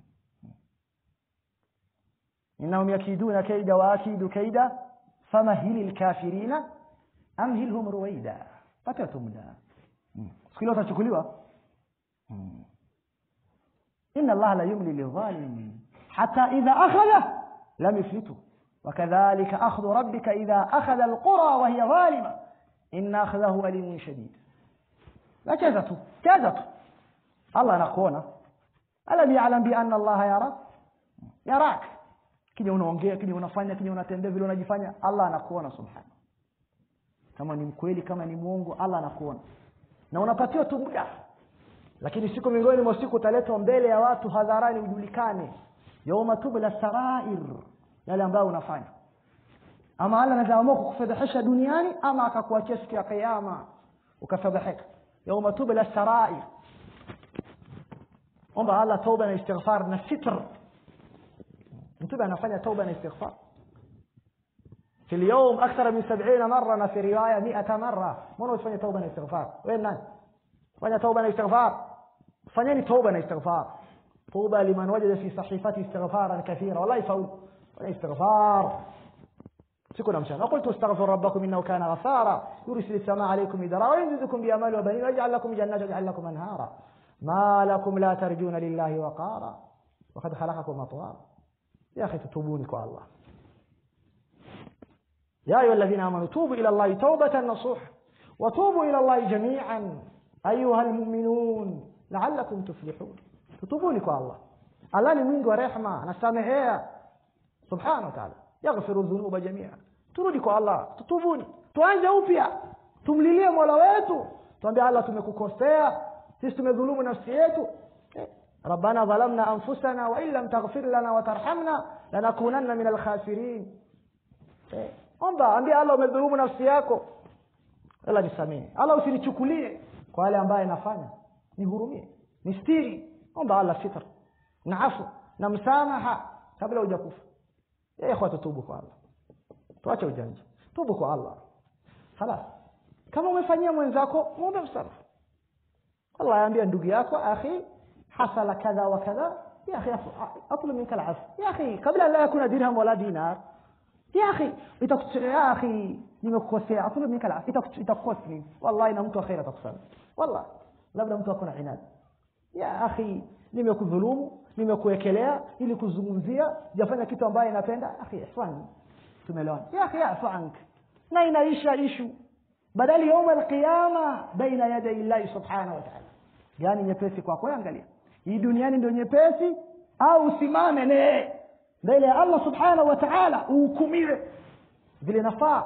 innahum yakiduna kaida wa akidu kaida famahilil kafirina amhilhum ruwaida. Pata tumda sikilo utachukuliwa. inna Allah la yumli lidhalim hatta idha akhadha lam yuflitu وكذلك أخذ ربك إذا أخذ القرى وهي ظالمة إن أخذه أليم شديد. لا كذته كذته الله نقونا ألم يعلم بأن الله يرى يراك kile unaongea kile unafanya kile unatembea vile unajifanya Allah anakuona subhanahu. Kama ni mkweli kama ni muongo Allah anakuona na unapatiwa tu muda. Lakini siku miongoni mwa siku utaletwa mbele ya watu hadharani ujulikane yauma tubla sarair yale ambayo unafanya. Ama Allah anaamua kukufedhesha duniani ama akakuachia siku ya kiyama ukafedheheka yauma tubla sarair. Omba Allah tauba na istighfar na sitr. mtume anafanya tauba na istighfar في اليوم أكثر من سبعين مرة في رواية مئة مرة. منو يفanya توبة na istighfar وين ناس fanya توبة na istighfar fanyeni توبة na istighfar. طوبى لمن وجد في صحيفته استغفارا كثيرا والله يفوت استغفار سكنا مشان وقلت استغفر ربكم إنه كان غفارا يرسل السماء عليكم مدرارا ويمددكم بأموال وبنين ويجعل لكم جنات ويجعل لكم أنهارا ما لكم لا ترجون لله وقارا وقد خلقكم أطوارا. يا أخي تتوبوني كو الله. يا أيها الذين آمنوا توبوا إلى الله توبة نصوح وتوبوا إلى الله جميعا أيها المؤمنون لعلكم تفلحون. تتوبوني كو الله. الله ni mwingi wa rehema anasamehea subhanahu wa ta'ala yaghfiru dhunuba jami'a. turudi kwa Allah tutubuni tuanze upya tumlilie Mola wetu tuambie Allah tumekukosea sisi tumedhulumu nafsi yetu. ربنا ظلمنا أنفسنا وإن لم تغفر لنا وترحمنا لنكونن من الخاسرين. omba ambia Allah umedhulumu nafsi yako Allah nisamehe. Allah usinichukulie kwa wale ambaye nafanya nihurumie nistiri. omba Allah sitr na afu na msamaha kabla hujakufa. ya ikhwatu tubu kwa Allah tuache ujanja tubu kwa Allah خلاص. kama umefanyia mwenzako muombe msamaha. Allah yaambia ndugu yako akhi hasala kadha wa kadha ya akhi atlub minka al'af ya akhi kabla la yakuna dirham wala dinar ya akhi itakutia ya akhi nimekukosea atlub minka al'af itakukosni wallahi na mtu wa khaira takusana wallahi labda mtu akona inad ya akhi nimekudhulumu nimekuwekelea ili kuzungumzia jafanya kitu ambaye inapenda akhi ihsan tumeelewana ya akhi afu ank na inaisha ishu badali يوم القيامه baina yaday Allah subhanahu wa ta'ala. yani nyepesi kwako angalia hii duniani ndio nyepesi au usimame ne mbele ya Allah subhanahu wa ta'ala uhukumiwe vile nafaa.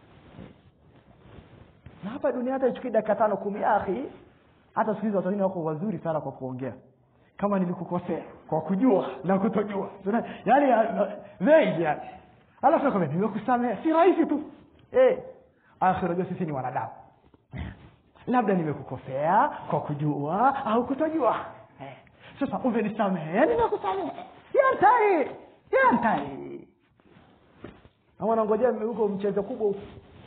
na hapa dunia hata ichukue dakika tano kumi akhi hata siku hizo watu wako wazuri sana kwa kuongea kama nilikukosea kwa kujua na kutojua yani zaidi yani alafu kama nimekusamea si rahisi tu eh akhira je sisi ni wanadamu labda nimekukosea kwa kujua au kutojua eh sasa umenisamehe nimekusamehe ya tai ya tai au anangojea huko mchezo kubwa huko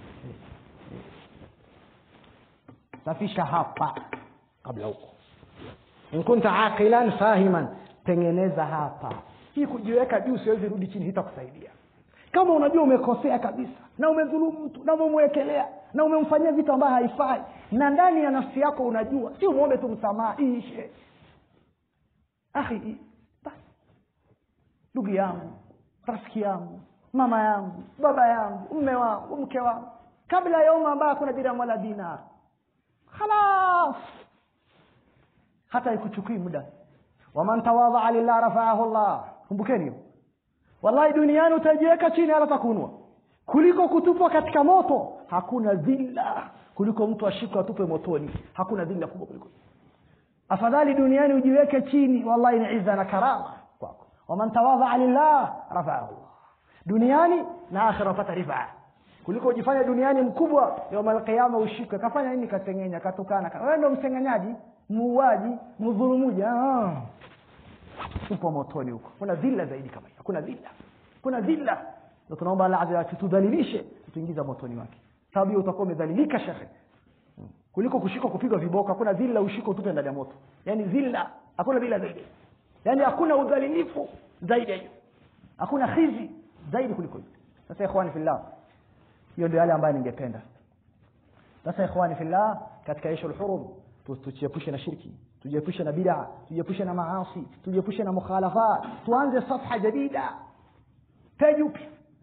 safisha hapa kabla huko in kunta aqilan fahiman tengeneza hapa. hii kujiweka juu siwezi rudi chini hitakusaidia. kama unajua umekosea kabisa na umedhulumu mtu na umemwekelea na umemfanyia vitu ambavyo haifai na ndani ya nafsi yako unajua si muombe tu msamaha ishe akhi basi ndugu yangu rafiki yangu mama yangu baba yangu mume wangu mke wangu kabla yoma ambayo kuna dirham wala dinar خلاص hata ikuchukui muda. waman tawadha lillah rafa'ahu Allah. kumbukeni hiyo wallahi duniani utajiweka chini ala takunwa kuliko kutupwa katika moto. hakuna dhilla kuliko mtu ashikwe atupe motoni. hakuna dhilla kubwa kuliko. afadhali duniani ujiweke chini wallahi ni izza na karama kwako. waman tawadha lillah rafa'ahu Allah. duniani na akhira pata rifa kuliko ujifanye duniani mkubwa yawm al-qiyama ushikwe kafanya nini katengenya katukana wewe ndio msengenyaji muuaji mdhulumuji ah upo motoni huko. kuna dhilla zaidi kama hiyo. kuna dhilla kuna dhilla ndio tunaomba Allah azza atudhalilishe tuingiza motoni wake sababu utakuwa umedhalilika shekhe kuliko kushika kupigwa viboko. kuna dhilla ushiko tupe ndani ya moto yani dhilla hakuna dhilla zaidi yani hakuna udhalilifu zaidi hiyo hakuna khizi zaidi kuliko hiyo. sasa ikhwani fillah hiyo ndio yale ambayo ningependa sasa ikhwani fillah katika ishu al-hurum tujiepushe na shirki tujiepushe na bid'a tujiepushe na maasi tujiepushe na mukhalafat tuanze safha jadida tajupi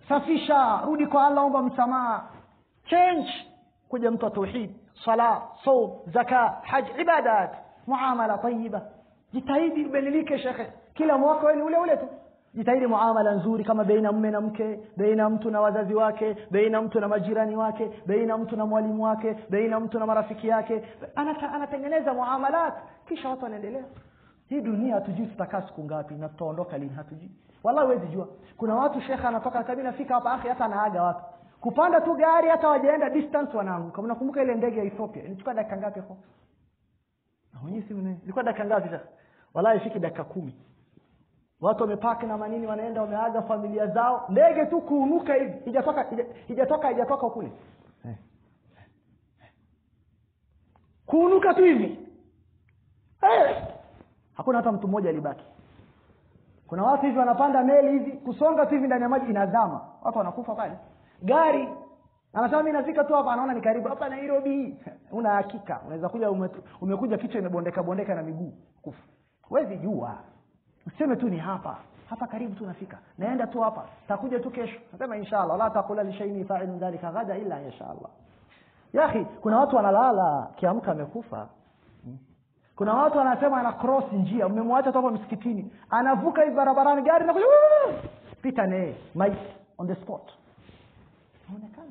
safisha, rudi kwa Allah, omba msamaha, change, kuja mtu wa tauhid, sala, saum, zaka, haj, ibadat, muamala tayyiba. Jitahidi ubadilike shekhe, kila mwaka wewe ule ule tu. Jitahidi muamala nzuri, kama baina mume na mke, baina mtu na wazazi wake, baina mtu na majirani wake, baina mtu na mwalimu wake, baina mtu na marafiki yake. Anata, anatengeneza muamalat, kisha watu wanaendelea. Hii dunia hatujui tutakaa siku ngapi na tutaondoka lini, hatujui. Wallahi huwezi jua. Kuna watu shekha anatoka kabisa nafika hapa akhi hata anaaga watu. Kupanda tu gari hata wajaenda distance wanaanguka. Mnakumbuka ile ndege ya Ethiopia? Ilichukua dakika ngapi hapo? Na mwenyewe si mwenyewe. Ilikuwa dakika ngapi sasa? Wallahi ifiki dakika kumi. Watu wamepaki na manini wanaenda wameaga familia zao. Ndege tu kuunuka hivi. Hijatoka hijatoka hijatoka kule. Eh. Kuunuka tu hivi. Eh. Hakuna hata mtu mmoja alibaki. Kuna watu hivi wanapanda meli hivi, kusonga tu hivi ndani ya maji inazama. Watu wanakufa pale. Gari anasema mimi nafika tu hapa, anaona ni karibu hapa Nairobi. Una hakika unaweza kuja ume, umekuja kichwa imebondeka bondeka na miguu kufa. Huwezi jua. Useme tu ni hapa. Hapa karibu tu nafika. Naenda tu hapa. Takuja tu kesho. Nasema inshallah la taqula li shay'in fa'ilun dhalika ghada illa inshallah. Ya akhi, kuna watu wanalala kiamka amekufa. Kuna watu wanasema ana cross njia, umemwacha tu hapo msikitini, anavuka hivi barabarani gari na pita naye might on the spot. Unaonekana.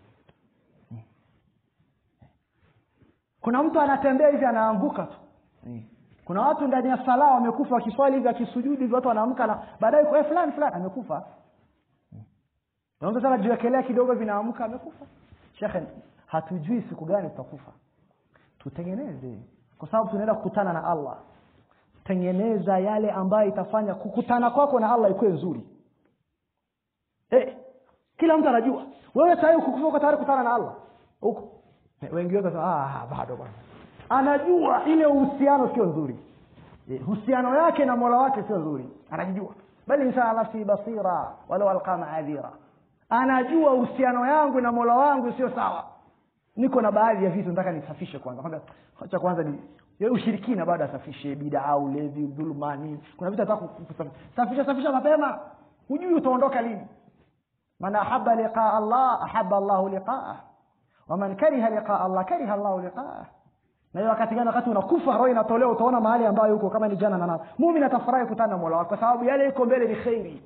Kuna mtu anatembea hivi anaanguka tu. Kuna watu ndani ya sala wamekufa wakiswali hivi akisujudu hivi watu wanaamka na baadaye kwa fulani fulani amekufa. Naomba sana jiwekelea kidogo vinaamka amekufa. Sheikh, hatujui siku gani tutakufa. Tutengeneze kwa sababu tunaenda kukutana na Allah. Tengeneza yale ambayo itafanya kukutana kwako na Allah ikuwe nzuri. Eh, kila mtu anajua. Wewe sasa ukikufa uko tayari kukutana na Allah. Huko. Wengi wao ah bado bwana. Anajua ile uhusiano sio nzuri. Uhusiano yake na Mola wake sio nzuri. Anajijua. Bali inshallah fi basira walau alqa ma'adhira. Anajua uhusiano yangu na Mola wangu sio sawa. Niko na baadhi ya vitu nataka nisafishe kwanza. Kwanza acha kwanza ni yeye ushirikina baada asafishe bid'a, ulevi, dhulumani. Kuna vitu nataka kusafisha safisha mapema. Hujui utaondoka lini. Man ahabba liqa Allah ahabba Allah liqa'ah. Wa man kariha liqa Allah kariha Allah liqa'ah. Na wakati gani wakati unakufa roho inatolewa utaona mahali ambayo uko kama ni jana na nao. Muumini atafurahi kukutana na Mola wake kwa sababu yale yuko mbele ni khairi.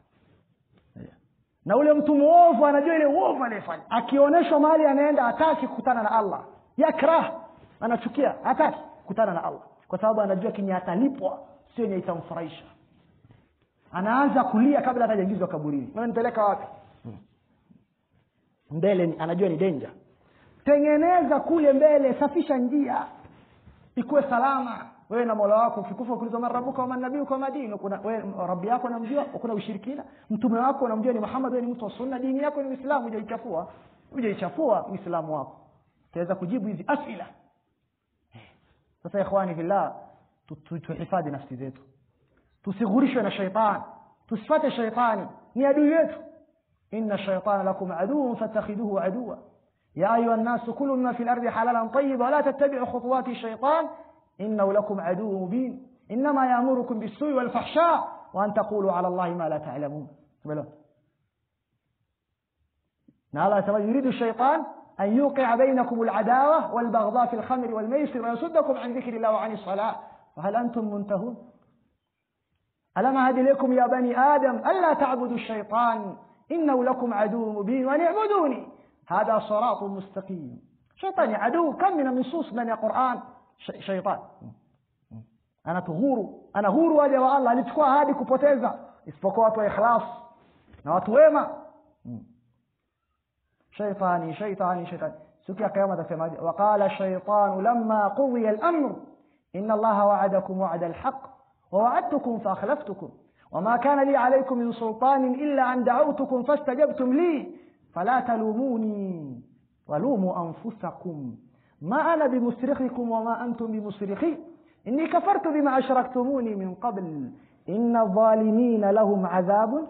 Na ule mtu muovu anajua ile uovu anayefanya. Akionyeshwa mahali anaenda hataki kukutana na Allah. Yakrah, anachukia, hataki kukutana na Allah. Kwa sababu anajua kinya atalipwa sio yenye itamfurahisha. Anaanza kulia kabla hajaingizwa kaburini. Wewe nipeleka wapi? Hmm. Mbele ni, anajua ni danger. Tengeneza kule mbele, safisha njia. Ikuwe salama. Wewe na Mola wako ukikufa kuuliza marabuka wa manabii kwa madini, kuna wewe Rabbi yako unamjua, kuna ushirikina, mtume wako unamjua ni Muhammad, wewe ni mtu wa sunna, dini yako ni Uislamu, hujaichafua, hujaichafua Uislamu wako. Taweza kujibu hizi asila. Sasa ikhwani fillah, tuhifadhi nafsi zetu. Tusighurishwe na shaytan. Tusifate shaytani, ni adui yetu. Inna shaytana lakum aduwwun fatakhiduhu aduwwa. Ya ayuha an-nas kulu mimma fil ardi halalan tayyiban wa la tattabi'u khutuwati ash-shaytan. إنه لكم عدو مبين إنما يأمركم بالسوء والفحشاء وأن تقولوا على الله ما لا تعلمون. نعم يريد الشيطان أن يوقع بينكم العداوة والبغضاء في الخمر والميسر ويصدكم عن ذكر الله وعن الصلاة وهل أنتم منتهون؟ ألم أعهد إليكم يا بني آدم ألا تعبدوا الشيطان إنه لكم عدو مبين وأن اعبدوني هذا صراط مستقيم. شيطان عدو كم من النصوص من القرآن shaytan anatughuru anahuru wale wa Allah alichukua hadi kupoteza isipokuwa watu wa ikhlas na watu wema. shaytani shaytani shaytani siku ya kiyama atasemaje? waqala shaytanu lamma qudiya al-amr inna Allaha wa'adakum wa'da al-haqq wa wa'adtukum fa akhlaftukum wama kana li alaykum min sultanin illa an da'awtukum fastajabtum li fala talumuni walumu anfusakum ما أنا بمصرخكم وما أنتم بمصرخي إني كفرت بما أشركتموني من قبل إن الظالمين لهم عذاب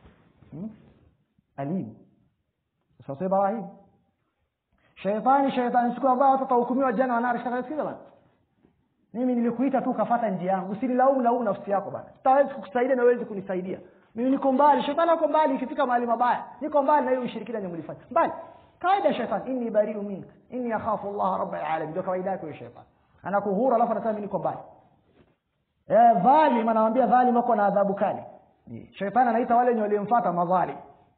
أليم. سوف إبراهيم شيطاني شيطان سكوا باو تطوكمي وجنة ونار شغل كذا bana. Mimi nilikuita tu kafata njia yangu. Usinilaumu laumu nafsi yako bana. Sitawezi kukusaidia na wewe kunisaidia. mimi niko mbali, shetani yuko mbali, ikifika mahali mabaya niko mbali na hiyo ushirikina nyamulifanya mbali. Kaida shetani, inni bari'u minka inni akhafu Allah rabbul alamin, ndio kawaida yake shetani. Anakuhura alafu anasema mimi niko mbali. Eh, dhalim anawaambia dhalim wako na adhabu kali. Shetani anaita wale wenye waliomfuata madhalim.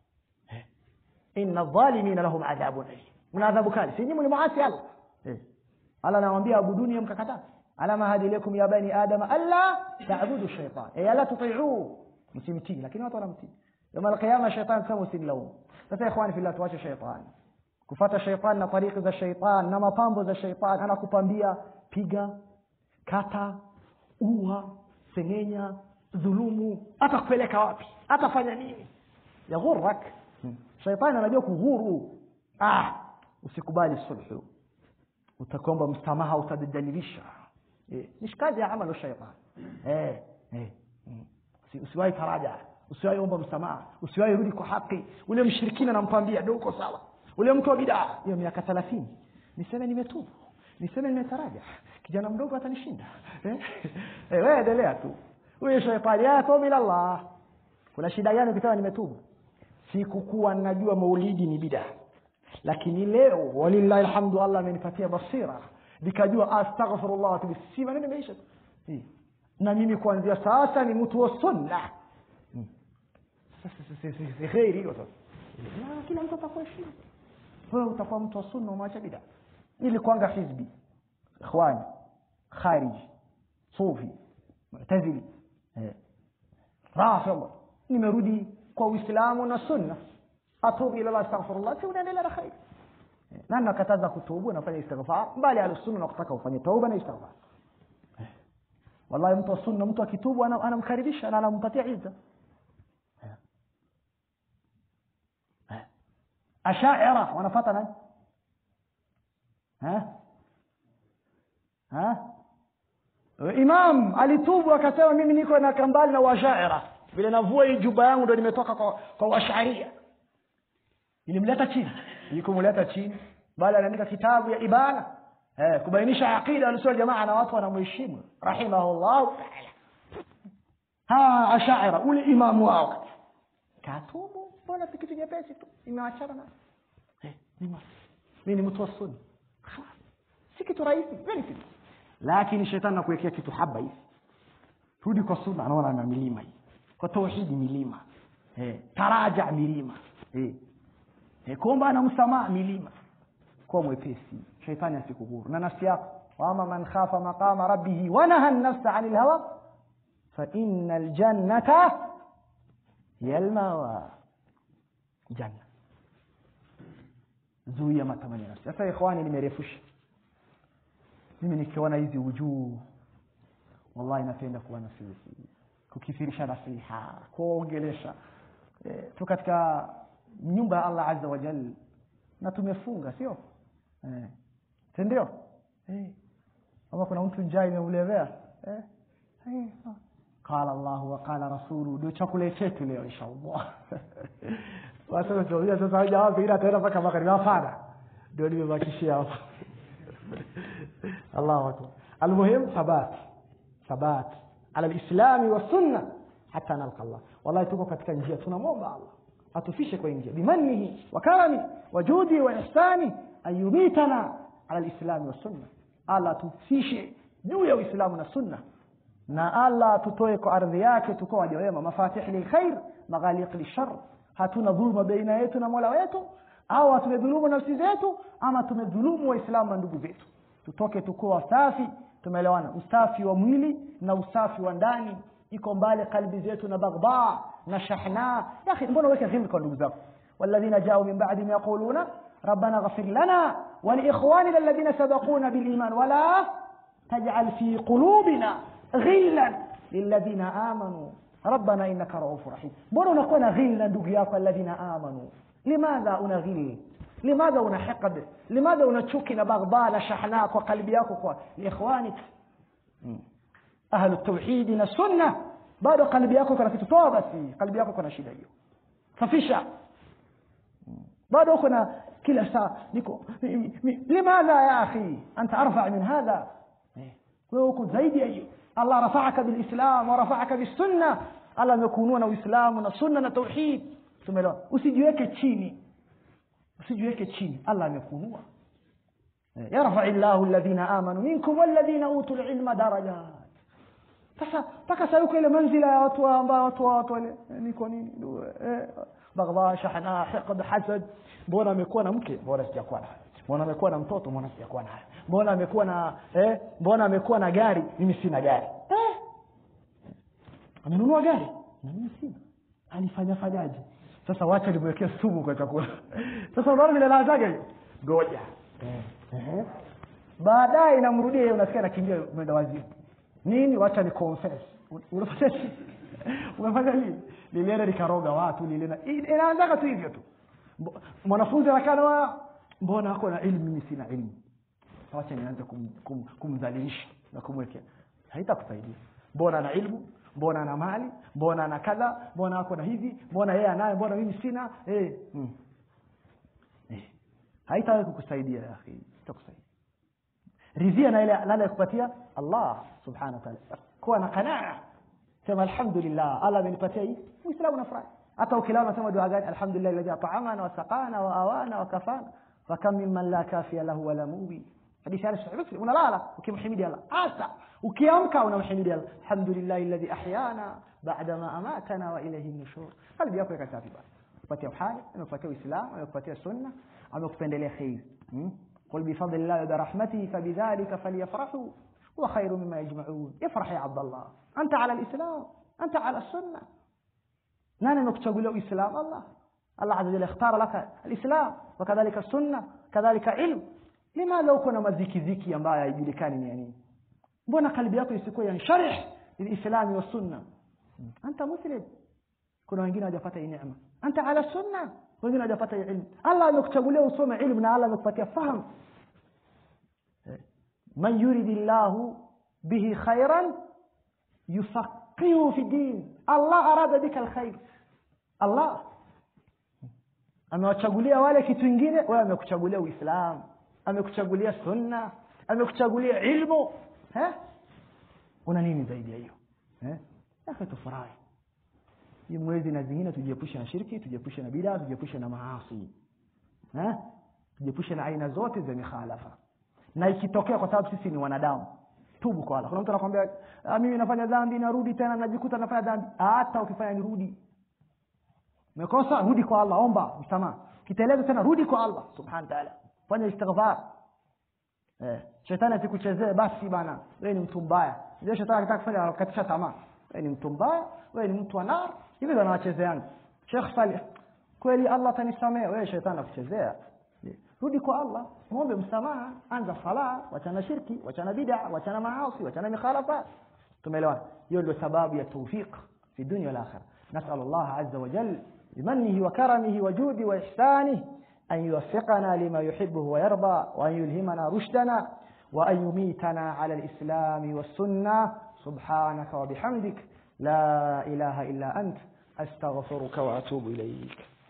Inna adh-dhalimina lahum adhabun alim. Mna adhabu kali. Si nyinyi mlimuasi Allah. Eh. Allah anawaambia abuduni mkakataa. Alama hadi lakum ya bani adama alla ta'budu shaytan. Eh, la tuti'u. Msimtii, lakini watu wanamtii. Yawm al-qiyama shaytan kama usimlaumu. Sasa ikhwani fillah, tuache shaytan. Kufuata shaytan na tariki za shaytan na mapambo za shaytan, anakupambia piga, kata, ua, sengenya, dhulumu, atakupeleka wapi? Atafanya nini? Yaghurrak. Shaytan anajua kughuru. Ah, usikubali sulhu. Utakomba msamaha, utadalilisha. Eh, ni kazi ya amali shaytan. Eh, eh. Usiwahi taraja, usiwahi omba msamaha, usiwahi rudi kwa haki. Ule mshirikina anampambia ndio uko sawa. Ule mtu wa bid'a, hiyo miaka thelathini. Niseme nimetubu, niseme nimetaraja, kijana mdogo atanishinda. Eh? Eh, wewe endelea tu. Huyo shaytan yako bila Allah. Kuna shida gani ukisema nimetubu? Sikukuwa najua maulidi ni bid'a. Lakini leo walillahi alhamdu, Allah amenipatia basira. Nikajua astaghfirullah tu si maneno yameisha. Eh. Na mimi kuanzia sasa ni mtu wa sunna. Sasa sasa si khairi hiyo sasa. Na kila mtu atakuwa shida. Wewe utakuwa mtu wa sunna umaacha bid'a. Ili kuanga hizbi, ikhwani, kharij, sufi, mu'tazili, eh. Rafidh. Nimerudi kwa Uislamu na sunna. Atubu ila Allah, astaghfirullah, si unaendelea na khair. Nani nakataza kutubu na kufanya istighfar? Bali al-sunna nakutaka ufanye tauba na istighfar. Wallahi mtu wa sunna, mtu akitubu anamkaribisha na anampatia izza. Ash'ira wanafuata nani? Ha? Ha? Imam alitubu akasema mimi niko na kambali na wash'ira. Vile navua hii juba yangu ndio nimetoka kwa kwa wash'aria. Nilimleta chini. Nilikomleta chini, bali anaandika kitabu ya ibana. Eh, kubainisha aqida al-sunna jamaa na watu wanamheshimu. Rahimahullah ta'ala. Ha, ash'ira ule imamu wao. Katubu, bora kitu nyepesi tu. Imeachana na. Eh, mimi mimi ni mtu wa sunna. Si kitu rahisi, very simple. Lakini shetani anakuwekea kitu haba hivi. Rudi kwa sunna, anaona na milima hii. Kwa tauhidi milima. Eh, taraja milima. Eh. Eh, kuomba na msamaha milima. Kwa mwepesi, shetani asikughuru. Na nafsi yako, wama man khafa maqama rabbih wa naha an-nafsa 'anil hawa fa innal jannata yalmawa. Janna. Zuia matamanio nafsi. Sasa ikhwani, nimerefusha. Mimi nikiona hizi ujuu, wallahi napenda kuwa nasihi, kukithirisha nasiha, kuongelesha. E, tu katika nyumba ya Allah azza wa jalla na tumefunga, sio? Eh. Ndio? Eh. Kama kuna mtu njaa imemlevea, eh? Eh. Qala Allah wa qala rasulu, ndio chakula chetu leo inshallah. Watu wanajua sasa hajawapi ila tena mpaka magharibi hapana. Ndio nimebakishia hapo. Allahu akbar. Almuhim thabat. Thabat ala alislam wa sunna hata nalqa Allah. Wallahi tuko katika njia, tunamwomba Allah atufishe kwa njia bimanihi wa karami wa judi wa ihsani ayumitana ala alislam wa sunna. Allah tufishe juu ya Uislamu na sunna, na Allah tutoe kwa ardhi yake tukoa waja wema, mafatih lilkhair maghaliq lishar. Hatuna dhulma baina yetu na Mola wetu, au tumedhulumu nafsi zetu ama tumedhulumu waislamu na ndugu zetu. Tutoke tukoa safi, tumeelewana. Usafi wa mwili na usafi wa ndani iko mbali kalbi zetu na baghdha na shahna. Ya akhi, mbona weka dhimmi kwa ndugu zako? Walladhina ja'u min ba'dihim yaquluna rabbana ighfir lana wa li ikhwanina alladhina sabaquna bil iman wa la taj'al fi qulubina ghillan lilladhina amanu rabbana innaka ra'ufur rahim. Mbona unakuwa na ghilla ndugu yako alladhina amanu? Limadha una ghil? Limadha una hiqd? Limadha una chuki na baghdha na shahna kwa kalbi yako kwa ikhwanik? Ahlu tauhid na sunna, bado kalbi yako kana kitu toa, basi kalbi yako kuna shida hiyo, safisha. Bado kuna kila saa niko limadha ya akhi anta arfa min hadha? Wewe uko zaidi ya hiyo. Allah rafa'aka bil islam wa rafa'aka bis sunna Allah amekuinua na Uislamu na sunna na tauhid. Tumeelewa? Usijiweke chini. Usijiweke chini. Allah amekuinua. Yarfa'illahu alladhina amanu minkum walladhina utul ilma darajat. Sasa paka sasa uko ile manzila ya watu ambao watu watu wale ni kwa nini baghdha shahna hiqd hasad, mbona amekuwa na mke mbona sijakuwa naye, mbona amekuwa na mtoto mbona sijakuwa naye, mbona amekuwa na eh mbona amekuwa na gari mimi sina gari, eh amenunua gari na mimi sina, alifanya fanyaje? Sasa wacha nimwekee sumu kwa chakula. Sasa unaona vile lazake ngoja eh eh baadaye inamrudia yeye, unasikia anakimbia mwenda wazimu nini, wacha ni confess. Unafanya unafanya nini? Lilienda likaroga watu, lilienda inaanza tu hivyo tu. Mwanafunzi anakana mbona hako na elimu mimi sina elimu, wacha nianze kum, kum, kumdhalilisha na kumwekea, haitakusaidia. Mbona ana elimu, mbona ana mali, mbona ana kadha, mbona hako na hivi, mbona yeye anaye, mbona mimi sina, eh hmm. eh haitawahi kukusaidia ya akhi, itakusaidia. Ridhia na ile nani akupatia? Allah subhanahu wa ta'ala. Kuwa na qanaa, sema alhamdulillah, Allah amenipatia hii, Muislamu nafurahi. Hata ukilala unasema dua gani? Alhamdulillah alladhi at'amana wa saqana wa awana wa kafana wa kam mimman la kafiya lahu wa la muwi. Hadithi ya Sahih Muslim. Unalala ukimhimidi Allah, hasa ukiamka unamhimidi Allah, alhamdulillah alladhi ahyana ba'da ma amatana wa ilayhi an-nushur. Qalbi yako ikasafi basi, upatie uhai, unapatia Uislamu, unapatia sunna, amekupendelea khair. قل بفضل الله وبرحمته فبذلك فليفرحوا هو خير مما يجمعون. افرح يا عبد الله، أنت على الإسلام، أنت على السنة. نحن نكتب له الإسلام، الله الله عز وجل اختار لك الإسلام وكذلك السنة كذلك علم. لماذا كنا مزيكي ذيكي ambaye haijulikani ni nini؟ mbona kalbi yako isikuwa yanasharih الإسلام والسنة؟ أنت مسلم. kuna wengine hawajapata hii neema. Anta ala sunna, wengine hawajapata ilmu. Allah amekuchagulia usome ilmu na Allah amekupatia fahamu. Man yuridillahu bihi khairan yufaqihu fi din. Allah arada bika alkhair. Allah amewachagulia wale kitu kingine, wewe amekuchagulia Uislamu, amekuchagulia sunna, amekuchagulia ilmu. Eh? Una nini zaidi ya hiyo? Eh? Yako tufurahi. Hii mwezi na zingine tujiepushe na shirki, tujiepushe na bid'a, tujiepushe na maasi. Eh? Tujiepushe na aina zote za mikhalafa. Na ikitokea, kwa sababu sisi ni wanadamu, tubu kwa Allah. Kuna mtu anakuambia mimi nafanya dhambi narudi tena najikuta nafanya dhambi. Hata ukifanya nirudi, umekosa, rudi kwa Allah, omba msamaha. Kiteleza tena rudi kwa Allah subhanahu wa ta'ala, fanya istighfar. Eh, shetani asikuchezee basi bana, wewe ni mtu mbaya. Ndio shetani anataka kufanya akatisha tamaa. Wewe ni mtu mbaya, wewe ni mtu wa nar. Hivi ndo anawachezeana. Sheikh Salih, kweli Allah atanisamea? Wewe shetani anakuchezea. Rudi kwa Allah, muombe msamaha, anza sala, wachana shirki, wachana bid'a, wachana maasi, wachana mikhalafa. Tumeelewana? Hiyo ndio sababu ya tawfiq fi dunya wal akhirah. Nas'al Allah azza wa jalla bimanihi wa karamihi wa judi wa ihsanihi an yuwaffiqana lima yuhibbu wa yarda wa an yulhimana rushdana wa an yumitana ala al-islam was sunnah. subhanaka wa bihamdik la ilaha illa ant astaghfiruka wa atubu ilayk.